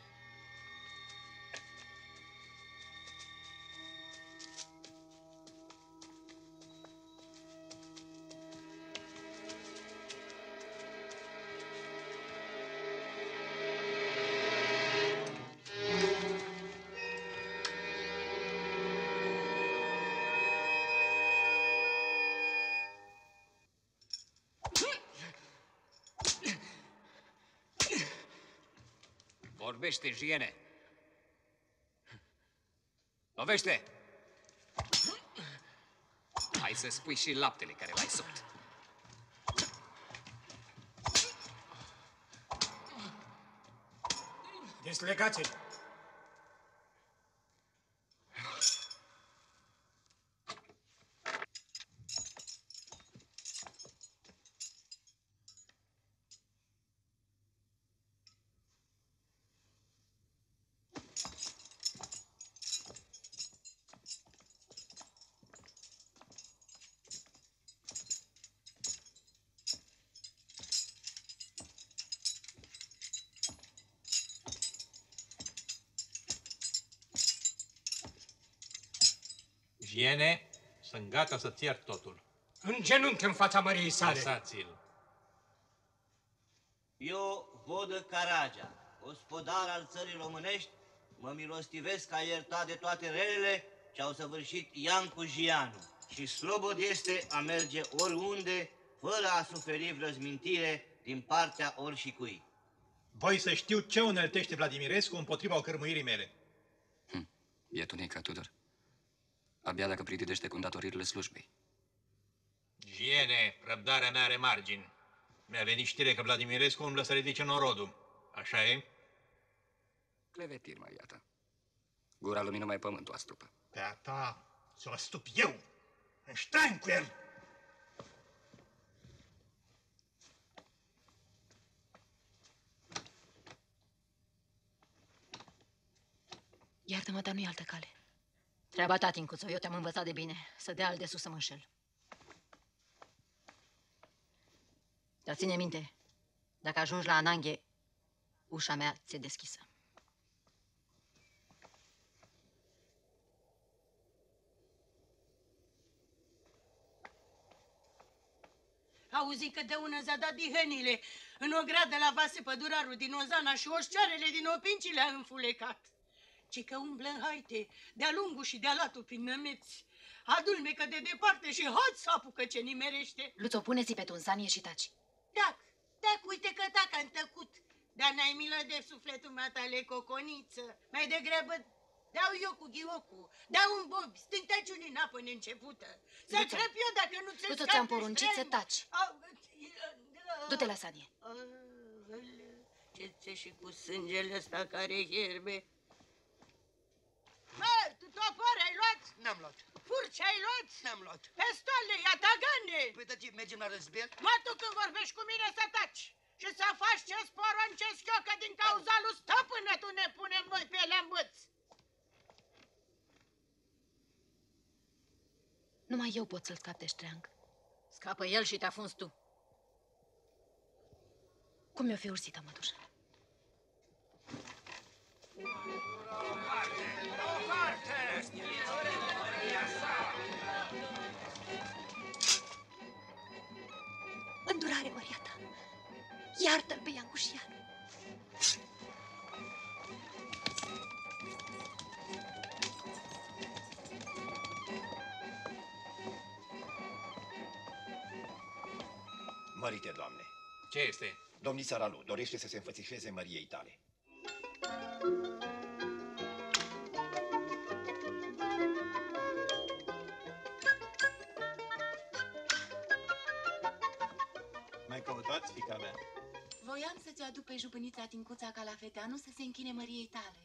Vorbește, Jiene! Lovește! Hai să spui și laptele care l-ai sopt. Deslegați-l! Jiene, sunt gata să-ți iert totul. În genunchi în fața măriei sale. Lăsați-l. Eu, Vodă Caragea, gospodar al țării românești, mă milostivesc a ierta de toate relele ce au săvârșit Iancu Jianu și slobod este a merge oriunde, fără a suferi vrăzmintire din partea oricui. Voi să știu ce uneltește Vladimirescu împotriva ocărmuirii mele. E tunica, Tudor. Abia dacă pritidește cu îndatoririle slujbei. Jiene, răbdarea mea are margini. Mi-a venit știre că Vladimirescu umblă să ridice norodul. Așa e? Clevetiri, mai iată. Gura lui numai pământul astupă. Pe a ta să o astup eu. Înștream cu el. Iartă-mă, dar nu-i altă cale. Treaba ta, Tincuțo, eu te-am învățat de bine. Să dea al de sus să mă înșel. Dar ține minte, dacă ajungi la Ananghe, ușa mea ți-e deschisă. Auzi că de una z-a dat dihănile în o gradă la vase pădurarul din Ozana și oșcioarele din Opinci le-a înfulecat. Ci că umblă în haite, de-a lungul și de-a latul prin nămeți. Adulmecă de departe și hot să apucă ce nimerește. Luțo, pune-ți pe tunzanie și taci. Dac, uite că tac am tăcut. Dar n-ai milă de sufletul matale, coconiță. Mai degrabă dau eu cu ghiocu, dau un bob, stântaciuni în apă neîncepută. Să crăp eu dacă nu ți-l Luțo, ți-am poruncit să taci. Du-te la Sanie. Ce și cu sângele ăsta care hierbe. N-am luat. Furci ai luat? N-am luat. Pestole, iatagane! Păi, tăti, mergem la răzbel? Mă, tu când vorbești cu mine să taci și să faci ce-ți poruncesc eu, că din cauza lui stăpână tu ne punem noi pe ele în băț. Numai eu pot să-l scap de ștreang. Scapă el și te afunzi tu. Cum mi-o fi ursita, mătușa? Îndurare, Maria ta. Iartă-l pe Iancușianu. Mărite, Doamne. Ce este? Domnița Ralu dorește să se înfățișeze măriei tale. Mai căutați, fiica mea? Voiam să-ți aduc pe jupânița Tincuța Calafeteanu să se închine măriei tale.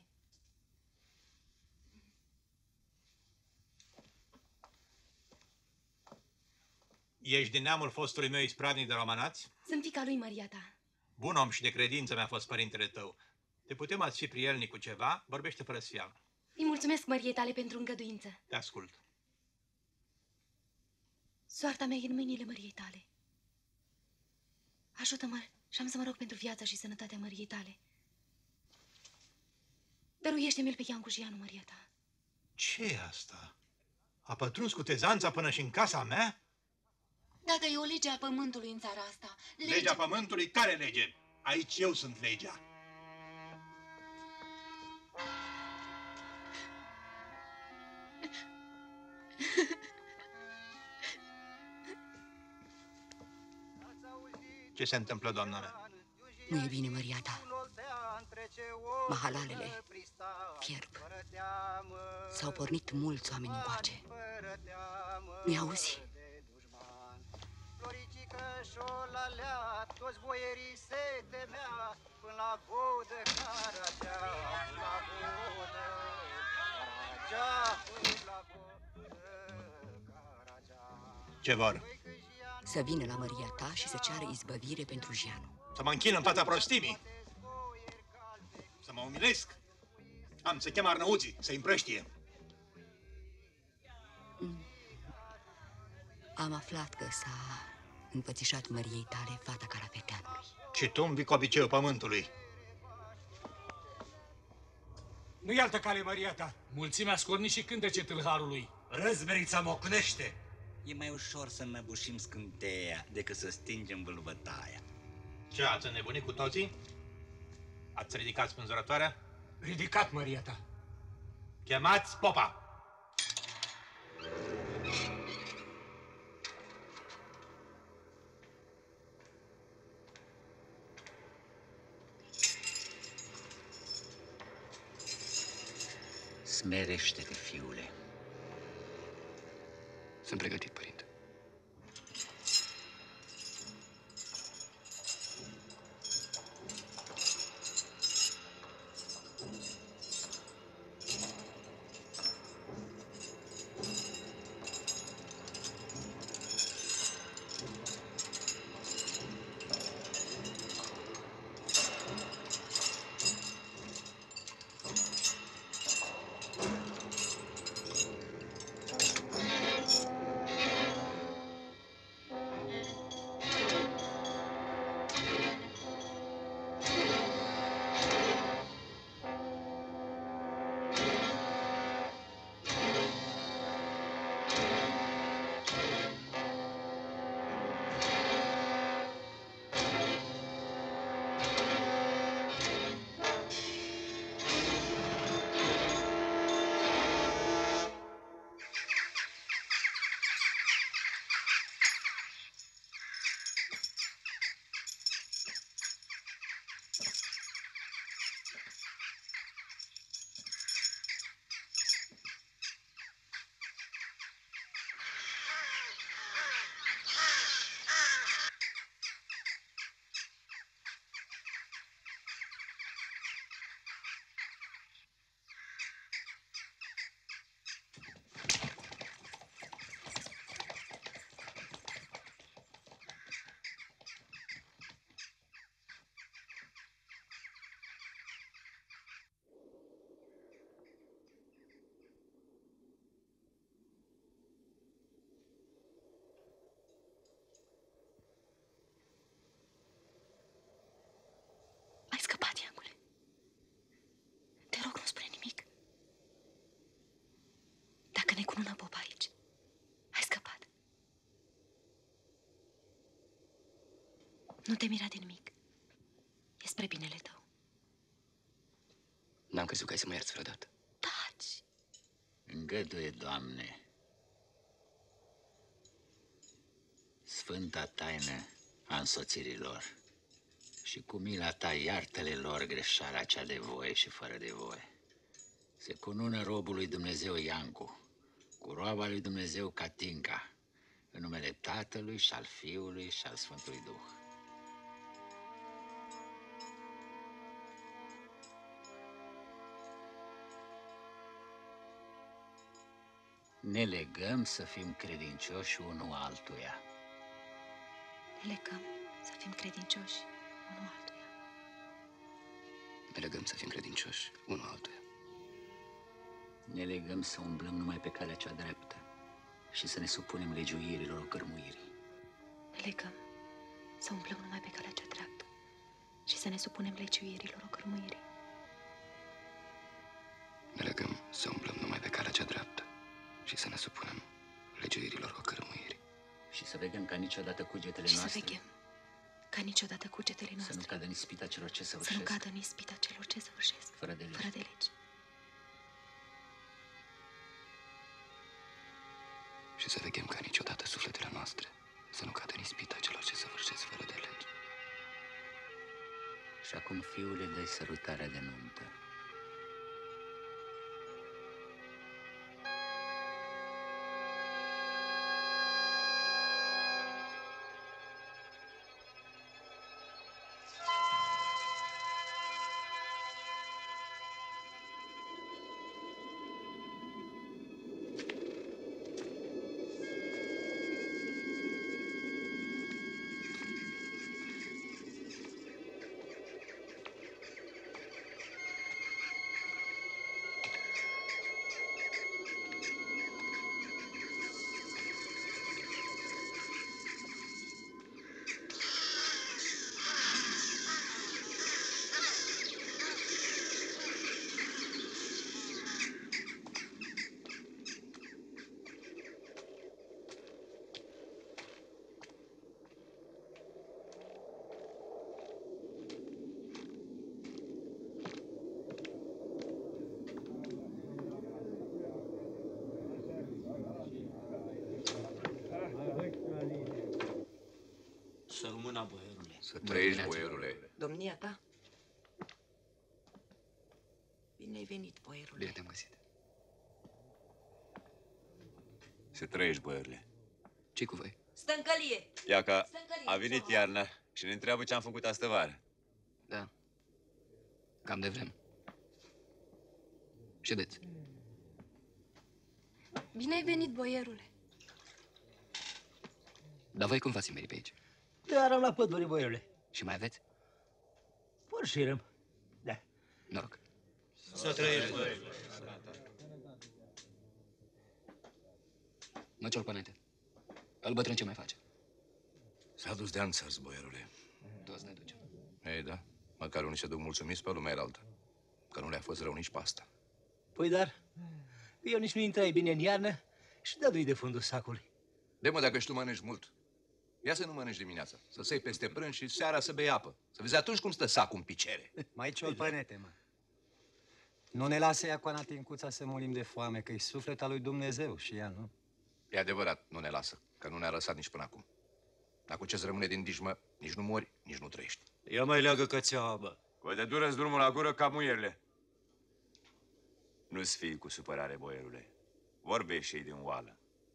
Ești din neamul fostului meu ispravnic de Romanați? Sunt fiica lui, Maria ta. Bun om și de credință mi-a fost părintele tău. Te putem ați fi prielnic cu ceva? Vorbește fără sfială. Îi mulțumesc măriei tale pentru îngăduință. Te ascult. Soarta mea e în mâinile măriei tale. Ajută-mă și am să mă rog pentru viața și sănătatea măriei tale. Dăruiește-mi-l pe Iancușianu, Maria ta. Ce e asta? A pătruns cu tezanța până și în casa mea? Dacă e o lege a pământului în țara asta... Legea pământului? Care lege? Aici eu sunt legea. Ce se întâmplă, doamna mea? Nu e bine, Maria ta. Mahalalele fierb. S-au pornit mulți oameni încoace. Mi auzi? Floricică și-o lalea, toți boierii se temea, până la vodă Caragea, până la vodă Caragea, până la vodă Caragea. Ce vor? Să vină la Maria ta și să ceară izbăvire pentru Jeanu. Să mă închin în fața prostimii? Să mă umilesc? Am să chem arnăuții, să-i împrăștie. Am aflat că s-a înfățișat măriei tale fata Calafeteanului. Și tu îmi cu obiceiul pământului. Nu-i altă cale, Maria ta. Mulțimea scorni și cântece tâlharului. Răzberița mocnește. E mai ușor să înăbușim scânteia decât să stingem vâlvătaia. Ce, ați înnebunit cu toții? Ați ridicat spânzurătoarea? Ridicat, Maria ta. Chemați popa! Smerește-te, fiule. Sunt pregătit, părinte. Nu te mira de nimic. E spre binele tău. N-am crezut că ai să mă ierți vreodată. Taci! Îngăduie, Doamne, sfânta taină a însoțirilor și cu mila ta iartă-le lor greșeala cea de voie și fără de voie. Se cunună robul lui Dumnezeu Iancu cu roaba lui Dumnezeu Catinca, în numele Tatălui și al Fiului și al Sfântului Duh. Ne legăm să fim credincioși unul altuia. Ne legăm să fim credincioși unul altuia. Ne legăm să fim credincioși unul altuia. Ne legăm să umblăm numai pe calea cea dreaptă și să ne supunem legiuirilor ocărmuirii. Ne legăm să umblăm numai pe calea cea dreaptă și să ne supunem legiuirilor ocărmuirii. Ne legăm să umblăm numai pe calea cea dreaptă și să ne supunem legiuirilor ocărmuirii. Și să veghem ca niciodată cugetele Și să noastre veghem ca niciodată cugetele noastre să nu cadă în ispita celor ce să nu săvârșesc cadă în ispita celor ce săvârșesc fără de lege. fără de lege. Și să veghem ca niciodată sufletele noastre să nu cadă în ispita celor ce săvârșesc fără de lege. Și acum, fiule, dă-i sărutarea de nuntă. Să rămână, boierule. Să trăiești, boierule. Domnia ta? Bine ai venit, boierule. Bine te-am găsit. Să trăiești, boierule. Ce-i cu voi? Stâncălie! Ia că a venit iarna și ne întreabă ce am făcut astă vară. Da. Cam de vreme. Ședeți. Bine ai venit, boierule. Dar voi cum v-ați nimerit pe aici? Dar am la pădure, boierule. Și mai aveți? Porșirăm. Da. Noroc. Să trăiești, boierule. Mă ciorpanete. Îl bătrân ce mai face? S-a dus de anțărs, boierule. Toți ne ducem. Ei, da. Măcar unii se duc mulțumiți pe lumea elaltă. Că nu le-a fost rău nici pe asta. Păi dar, eu nici nu intrai bine în iarnă și dădui de fundul sacului. De mă, dacă și tu mănânci mult, ia să nu mănânci dimineața. Să sei peste prânz și seara să bei apă. Să vezi atunci cum stă sacul în picere. Mai ciolpănete, mă. Nu ne lasă Iacoana Tincuța să murim de foame, că-i sufleta lui Dumnezeu și ea, nu? E adevărat, nu ne lasă, că nu ne-a lăsat nici până acum. Dar cu ce-ți rămâne din dijmă, nici nu mori, nici nu trăiești. Ia mai leagă cățeaua, bă. Vă de dură-ți drumul la gură ca muierile. Nu-ți fii cu supărare, boierule. Vorbești ei din oală.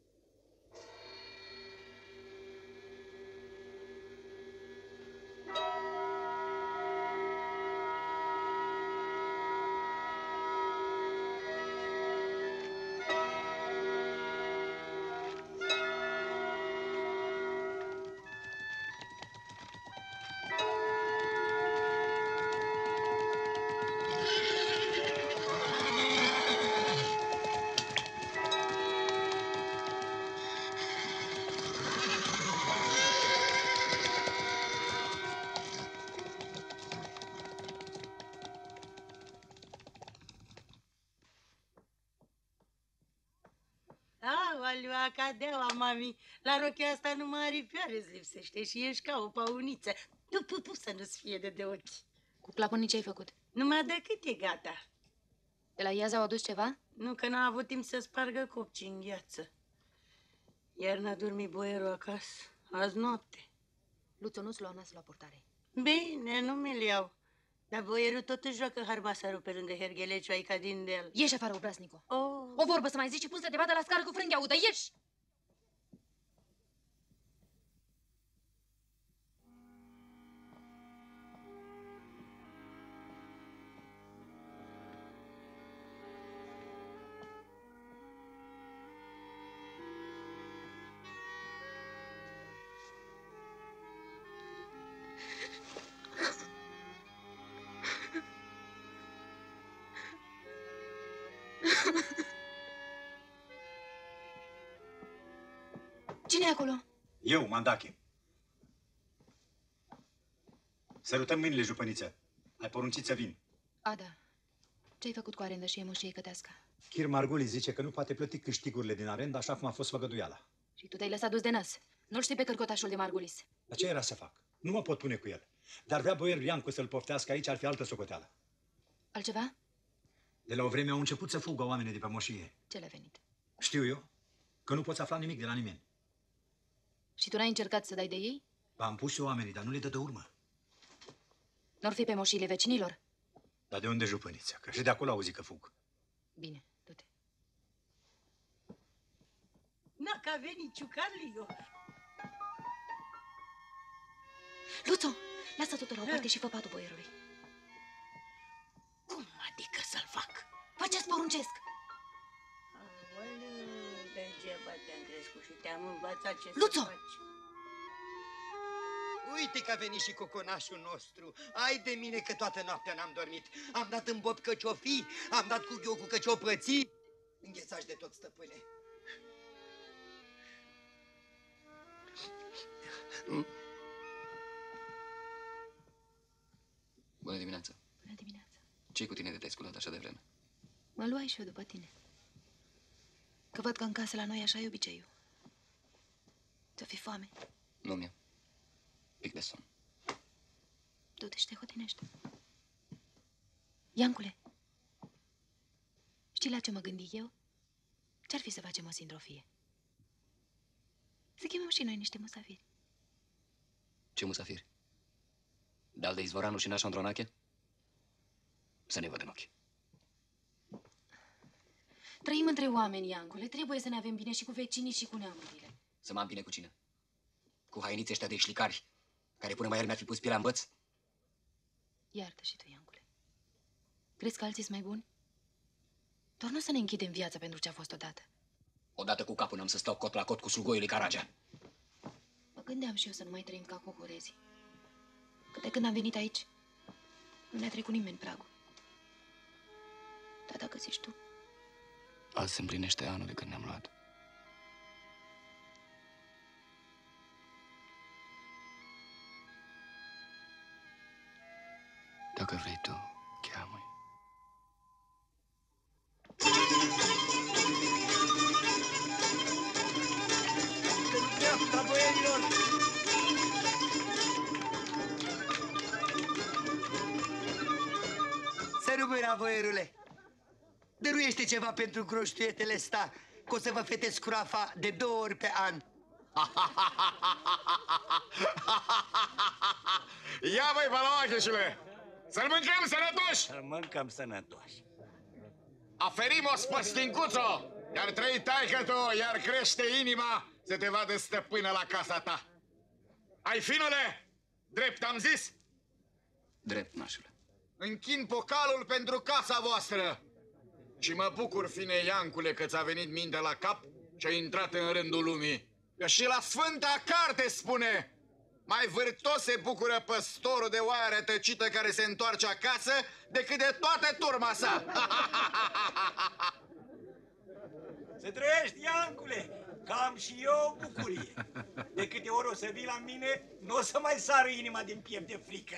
Aoleu, acadeaua, mami, la rochia asta numai aripioare îți lipsește și ești ca o pauniță. Să nu-ți fie de ochi. Cu clapănii ce ai făcut? Numai decât e gata. De la Iaz au adus ceva? Nu, că n-a avut timp să spargă copci în gheață. Iar n-a dormit boierul acasă, azi noapte. Luțo, nu-ți lua nasul la portare. Bine, nu mi-l iau. Dar boierul tot își joacă harbasarul pe lângă herghelecioaica din del. Ieși afară, obraznico. Oh. O vorbă să mai zici și pun să te vadă la scară cu frânghia udă. Ieși! Cine e acolo? Eu, Mandache. Sărutăm mâinile, jupăniță. Ai poruncit să vin. Ada, ce-ai făcut cu arendă și emoșie cătească? Chir Marguli zice că nu poate plăti câștigurile din arendă așa cum a fost făgăduiala. Și tu te-ai lăsat dus de nas. Nu-l știi pe cărcotașul de Margulis. Dar ce era să fac? Nu mă pot pune cu el. Dar vrea boierul Iancu să-l poftească aici, ar fi altă socoteală. Altceva? De la o vreme au început să fugă oamenii de pe moșie. Ce le-a venit? Știu eu că nu poți afla nimic de la nimeni. Și tu n-ai încercat să dai de ei? V-am pus eu oamenii, dar nu le dă de urmă. N-or fi pe moșiile vecinilor? Dar de unde, jupăniță? Că și de acolo auzi că fug. Bine, du-te. N-a că a venit ciucarliu. Luțo, lasă totul la o parte și fă patul boierului. Cum adică să-l fac? Fă ce-ți poruncesc. Aoleu, degeaba te-am crescut și te-am învățat ce Luțo! să faci. Uite că a venit și coconașul nostru. Ai de mine că toată noaptea n-am dormit. Am dat în bob că ce-o fi, am dat cu ghiocul că ce-o păți. Înghețași de tot, stăpâne. Bună dimineața. Bună dimineața. Ce-i cu tine de te-ai sculat așa de vreme? Mă luai și eu după tine. Că văd că în casă la noi așa e obiceiul. Ți-o fi foame? Nu mi-e. Pic de somn. Du-te și te hotinește. Iancule, știi la ce mă gândi eu? Ce-ar fi să facem o sindrofie? Să chemăm și noi niște musafiri. Ce musafiri? De-al de Izvoranu și Nașa Andronache? Să ne văd în ochi. Trăim între oameni, Iancule. Trebuie să ne avem bine și cu vecinii și cu neamurile. Să mă am bine cu cine? Cu hainiții ăștia de șlicari, care până mai el mi-ar fi pus pielea în băț? Iartă și tu, Iancule. Crezi că alții sunt mai buni? Doar nu să ne închidem viața pentru ce a fost odată. Odată cu capul n-am să stau cot la cot cu slugoiul lui Caragea. Mă gândeam și eu să nu mai trăim ca cohorezii. Că de când am venit aici, nu ne-a trecut nimeni pragul. Dar dacă zici tu... Azi se împlinește anul de când ne-am luat. Dacă vrei tu, cheamă-i. Dreapta, boierilor! Săru mâna, boierule! Dăruiește ceva pentru croștuietele sta, că o să vă fetesc curafa de 2 ori pe an. Ia băi, balaoașeșule! Să-l mâncăm sănătoși! Să mâncăm sănătoși. Aferim o spăstincuțo! Iar trăi taică-tu, iar crește inima să te vadă stăpână la casa ta. Ai, finule? Drept am zis? Drept, nașule. Închin pocalul pentru casa voastră. Și mă bucur, fine Iancule, că ți-a venit mintea la cap și ai intrat în rândul lumii. Că și la Sfânta Carte spune: mai vârtos se bucură păstorul de oaie rătăcită care se întoarce acasă decât de toată turma sa. Să trăiești, Iancule, că am și eu bucurie. De câte ori o să vii la mine, nu o să mai sară inima din piept de frică.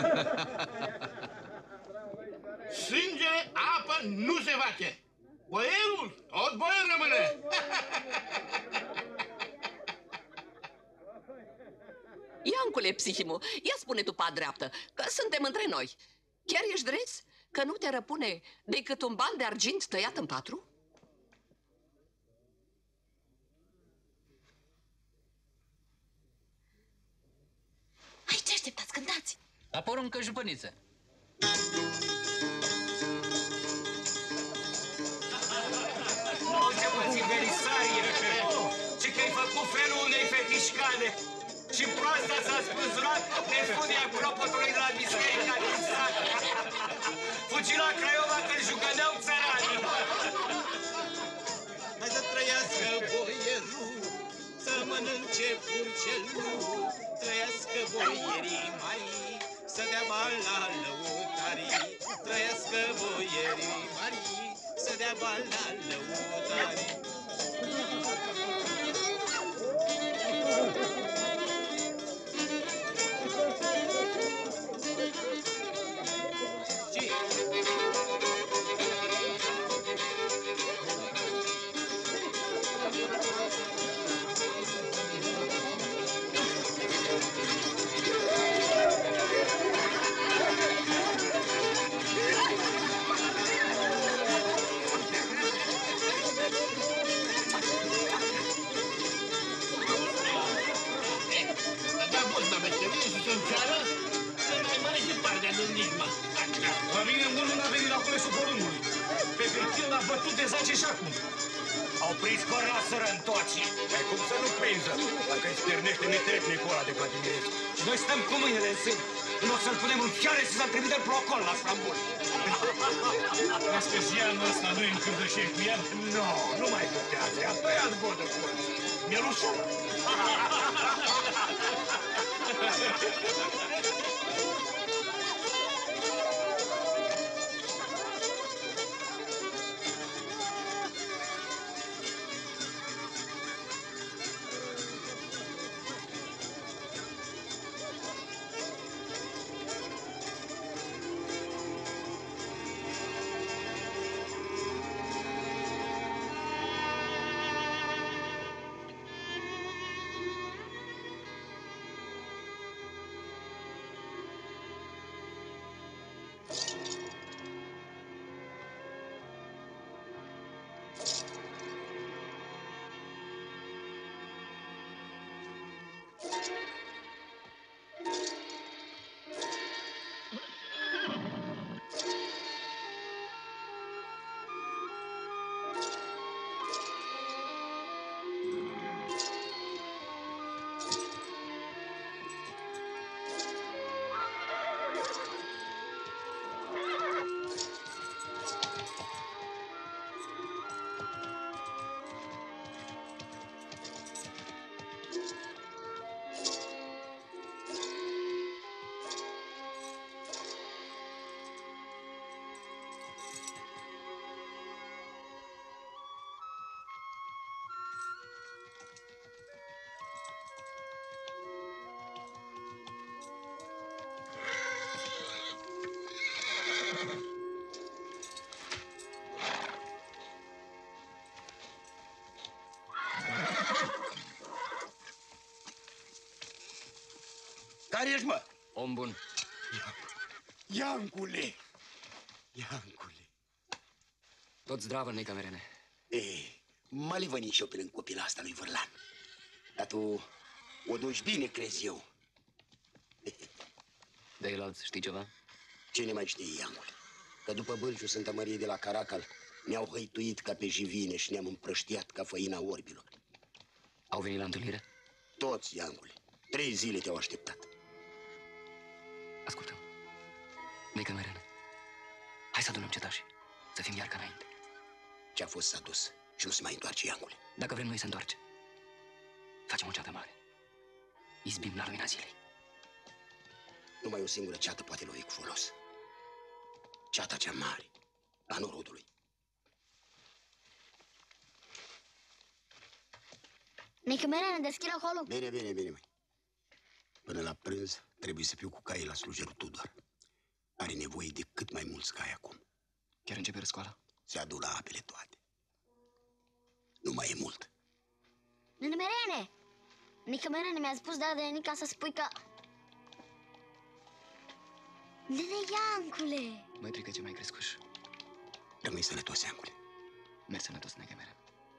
Sânge, apă, nu se face. Boierul, tot boier rămâne. Iancule, Psihimu, ia spune tu pa dreaptă, că suntem între noi. Chiar ești dreț că nu te răpune decât un ban de argint tăiat în patru? Hai, ce așteptați? Cântați! La poruncă jupăniță. Ce pățit verisarie! Ce că-ai făcut felul unei fetișcane! Și proasta s-a spânzurat de funia clopotului de la biserica din sat! Fugi la Craiova că-l jucăneau țăranii! Hai să trăiască boierul, să mănânce purcelul, trăiască boierii mari, să dea bani la lăutarii, trăiască boierii mari, să dea bani la lăutarii. La mine mult nu a venit la culesul porumbului. Pe Virgil l-a bătut de zace și acum. Au prins corna sărăntoci. Ai cum să nu prinză, dacă îi stârnește netrecnicul ăla de Vladimirescu. Și noi stăm cu mâinile în sân. Nu o să-l punem în fiare și să-l trimitem procol la Stambul. Crezi că și anul ăsta nu-i încârdășești cu el? Nu, nu mai putează, i-a tăiat bodă cu ăla. Mi-e rușor. Care ești, mă? Om bun. Iancule! Iancule! Tot zdravă, Nica Merene. M-a livănit și eu pe lângă copila asta lui Vârlan. Dar tu o duci bine, crezi eu. De el alți știi ceva? Cine mai știe, Iancule? Că după Bâlciu Sfântă Mărie de la Caracal ne-au hăituit ca pe jivine și ne-am împrăștiat ca făina orbilor. Au venit la întâlnire? Toți, Iancule. 3 zile te-au așteptat. Ascultă, Nica Merene, hai să adunăm cetașii, să fim iar ca înainte. Ce-a fost s-a dus și nu se mai întoarce, Iancule. Dacă vrem noi să întoarce, facem o ceată mare. Izbim la lumina zilei. Numai o singură ceată poate lovi cu folos. Ceata cea mare, a norodului. Nica Merene, deschide acolo. Bine, bine, bine, măi. Până la prânz trebuie să fiu cu caii la slujerul Tudor. Are nevoie de cât mai mulți cai acum. Chiar începe răscoala? Se adună apele toate. Nu mai e mult. Nene Merene! Nică Merene mi-a spus de Nica să spui că... Nene Iancule! Mătrică ce mai crescuș. Rămâi sănătos, Iancule. Mergi sănătos, nene Merene.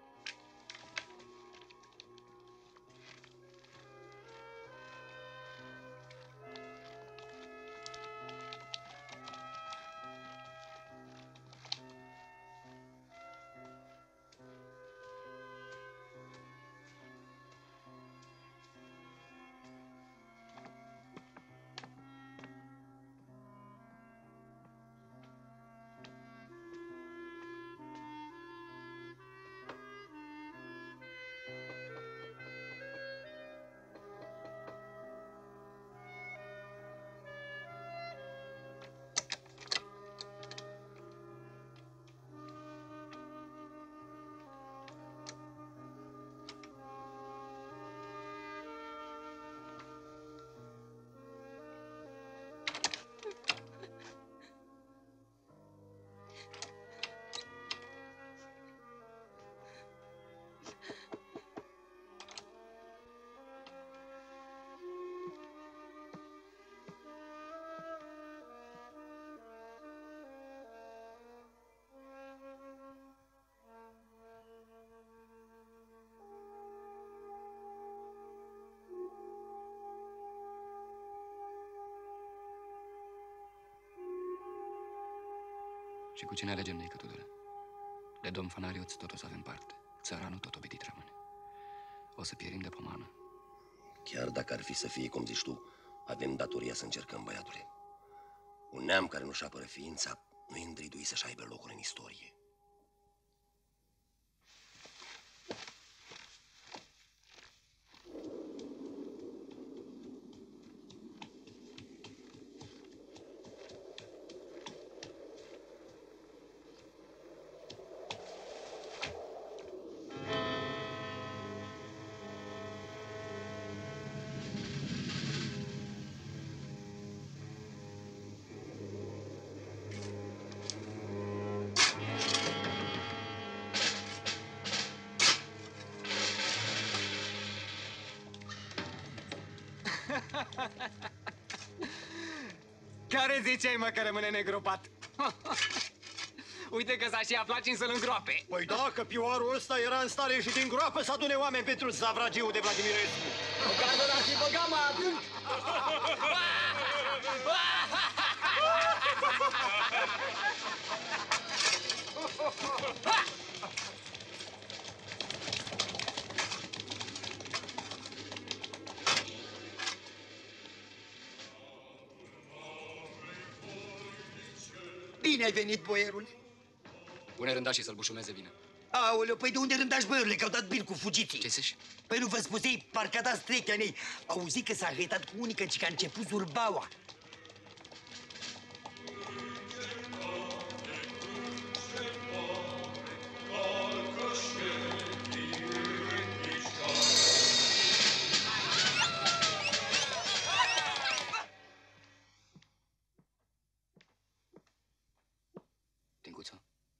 Și cu cine alegem noi, Cătudule? De domn Fanarioț tot o să avem parte. Țăranul tot obitit rămâne. O să pierim de pomană. Chiar dacă ar fi să fie cum zici tu, avem datoria să încercăm, băiatule. Un neam care nu-și apără ființa nu e îndrăduit să-și aibă locul în istorie. Care ziceai, mă, că rămâne negropat? Uite că s-a și aflat cine să-l îngroape. Păi da, că pioarul ăsta era în stare și din groapă să adune oameni pentru Zavragiu de Vladimirescu. Cardona și băga mai adânc. Bine ai venit, boierul. Pune rândașii să-l bușumeze bine. Aoleu, păi de unde rândași, boierule, că au dat bir cu fugiții? Ce zici? Păi nu vă spusei, parcă a dat strechea nei. Auzi că s-a hăitat cu unică, ci că a început zurbaua. Tincuță?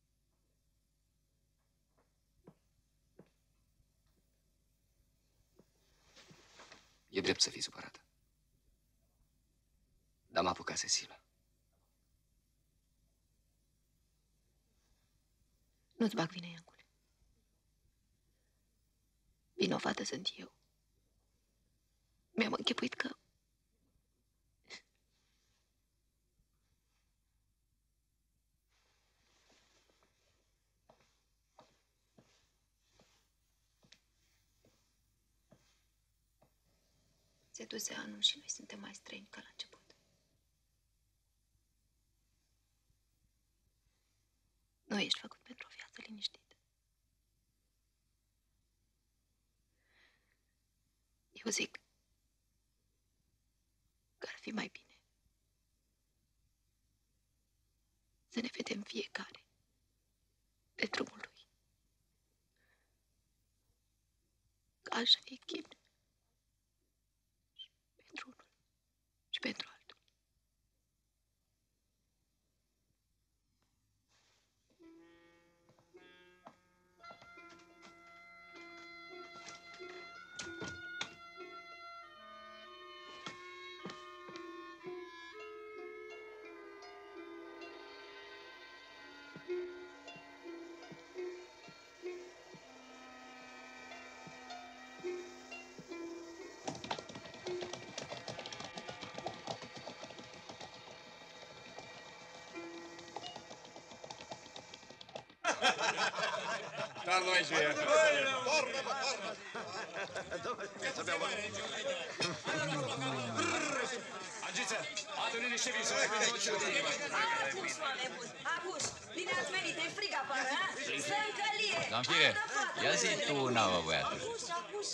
E drept să fii supărată. Dar m-a apucat Cecila. Nu-ți bag vina, Iancule. Vinovată sunt eu. Mi-am închipuit că... Se duse anul și noi suntem mai străini ca la început. Nu ești făcut pentru o viață liniștită. Eu zic că ar fi mai bine să ne vedem fiecare pe drumul lui. Că așa e chin. Pentru unul și pentru altul. Dar noi și ea. Agiță, adu-ne niște vin să mai vedem ce Acus, oameni buni, acus. Bine ați venit, e frig afară, ha? Să încălie. Zamfire, ia zi tu una, mă, băiatul. Acus, acus.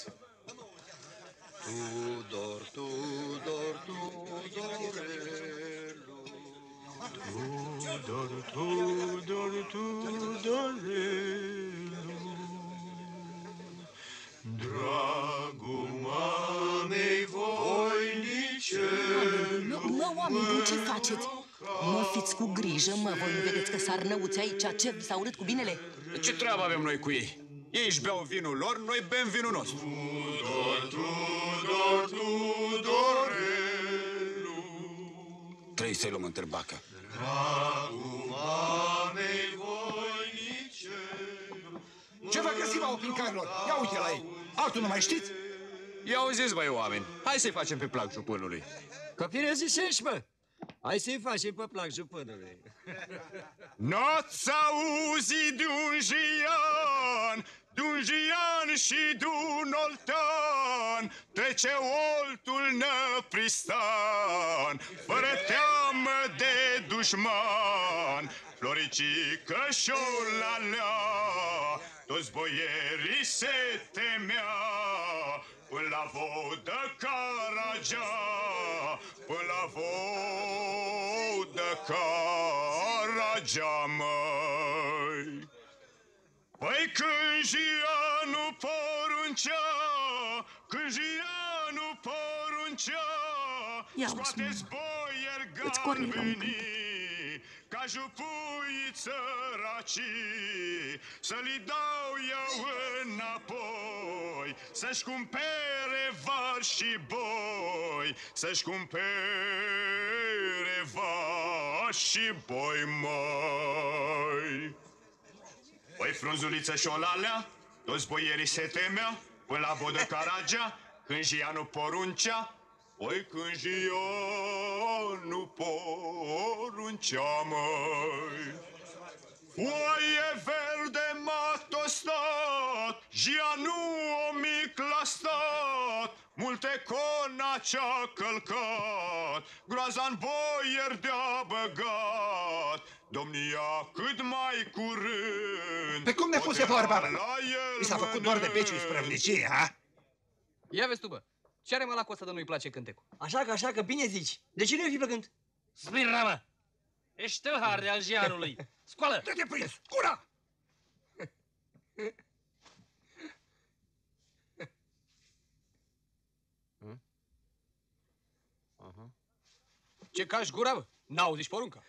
Tudor, Tudor, Tudorelu. Tudor, Tudor, Tudorelu. Dragul mamei voinice. Mă, oameni, ce faceți? Mă, fiți cu grijă, mă, voi nu vedeți că s-ar năuți aici? Ce, vi s-a urât cu binele? Ce treabă avem noi cu ei? Ei își beau vinul lor, noi bem vinul nostru. Tudor, Tudor, Tudorelu. Trebuie să-i luăm în târbacă. Dragul mamei voinice. Ce vă găsim, au pincarilor? Ia uite la ei. Altul nu mai știți? Ia auziți, băi, oameni. Hai să-i facem pe plac jupânului. Că bine zicești, mă. Hai să-i facem pe plac jupânului. N-ați auzit de-un jian și de-un oltean, trece oltul năpristan, fără teamă de dușman. Floricică și-o-la-lea, toți boierii se temea, până la vodă Caragea, până la vodă Caragea, măi. Păi când Jianu poruncea, când Jianu poruncea, scoateți boieri galbeni, ca jupuii țăracii, să-li dau eu înapoi, să-și cumpere var și boi, să-și cumpere var și boi, măi. Păi frunzuliță și-o-lalea, toți boierii se temea, până la vodă Caragea, când Jianu poruncea, păi când Jianu poruncea, măi. Foaie verde m-a tostat, Jianu omic l-a stat, multe cona ce-a călcat, groaza-n boier de-a băgat, domnia cât mai curând. Pe cum ne puse vorba, bă? Mi s-a făcut doar de peciu isprăvnicie, ha? Ia vezi tu, bă. Ce are malacul ăsta de nu-i place cântecul? Așa că bine zici. De ce nu-i fi plăcând? Smirna, mă! Ești tâlhar de al Jianului. Scoală! Te-te prins! Cura! Ce cași gura, bă? N-auzi porunca.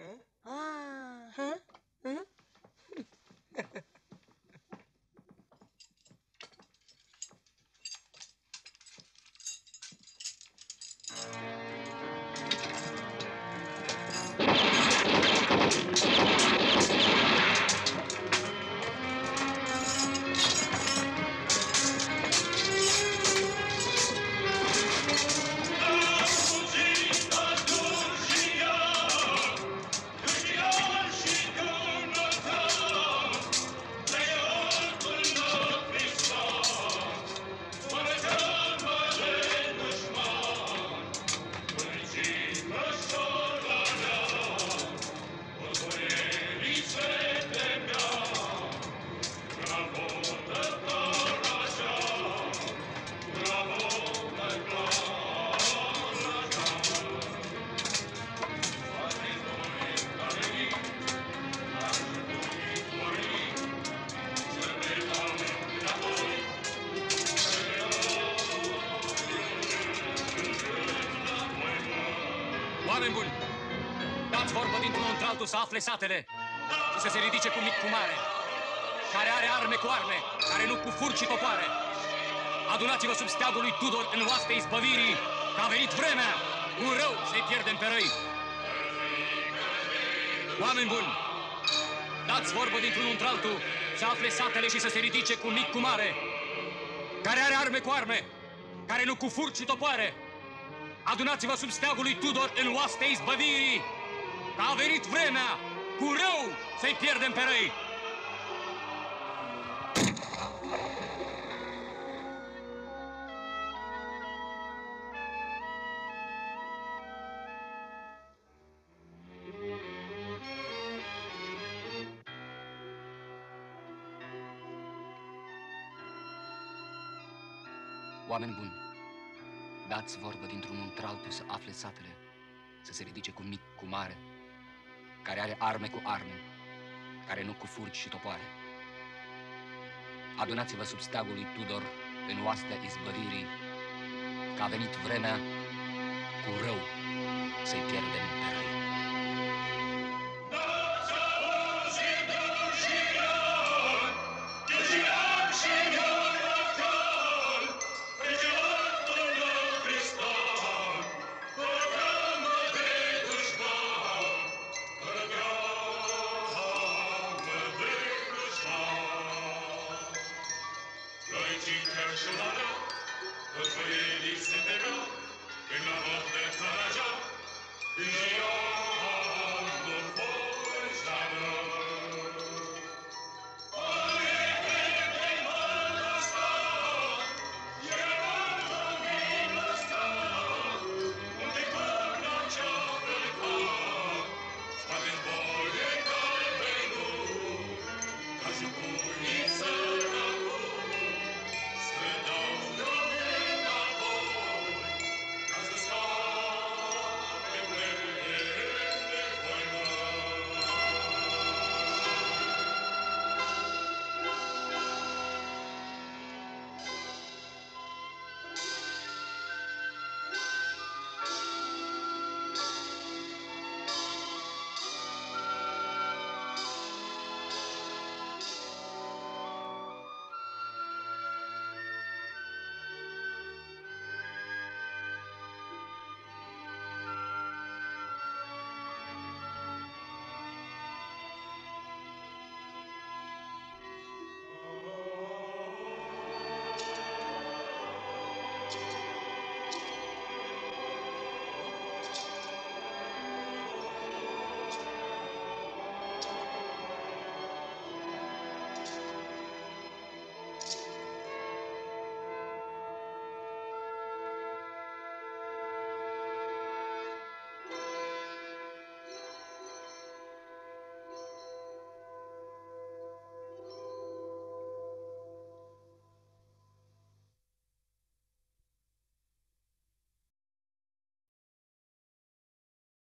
Oameni buni, dați vorbă dintr-unul într-altul să afle satele și să se ridice cu mic cu mare, care are arme cu arme, care nu cu furci și topoare. Adunați-vă sub steagul lui Tudor în oaste izbăvirii, că a venit vremea cu rău să-i pierdem pe răi. Oameni buni, dați vorbă dintr-unul într-altul să afle satele și să se ridice cu mic cu mare, care are arme cu arme, care nu cu furci și topoare. Adunați-vă sub steagul lui Tudor în oaste izbăvirii, că a venit vremea cu rău să-i pierdem pe răi. Oameni buni, dați vorbă dintr-un într-altul să afle satele, să se ridice cu mic, cu mare, care are arme cu arme, care nu cu furci și topoare. Adunați-vă sub steagul lui Tudor, în oastea izbăvirii, că a venit vremea cu rău să-i pierdem pe răi. Ca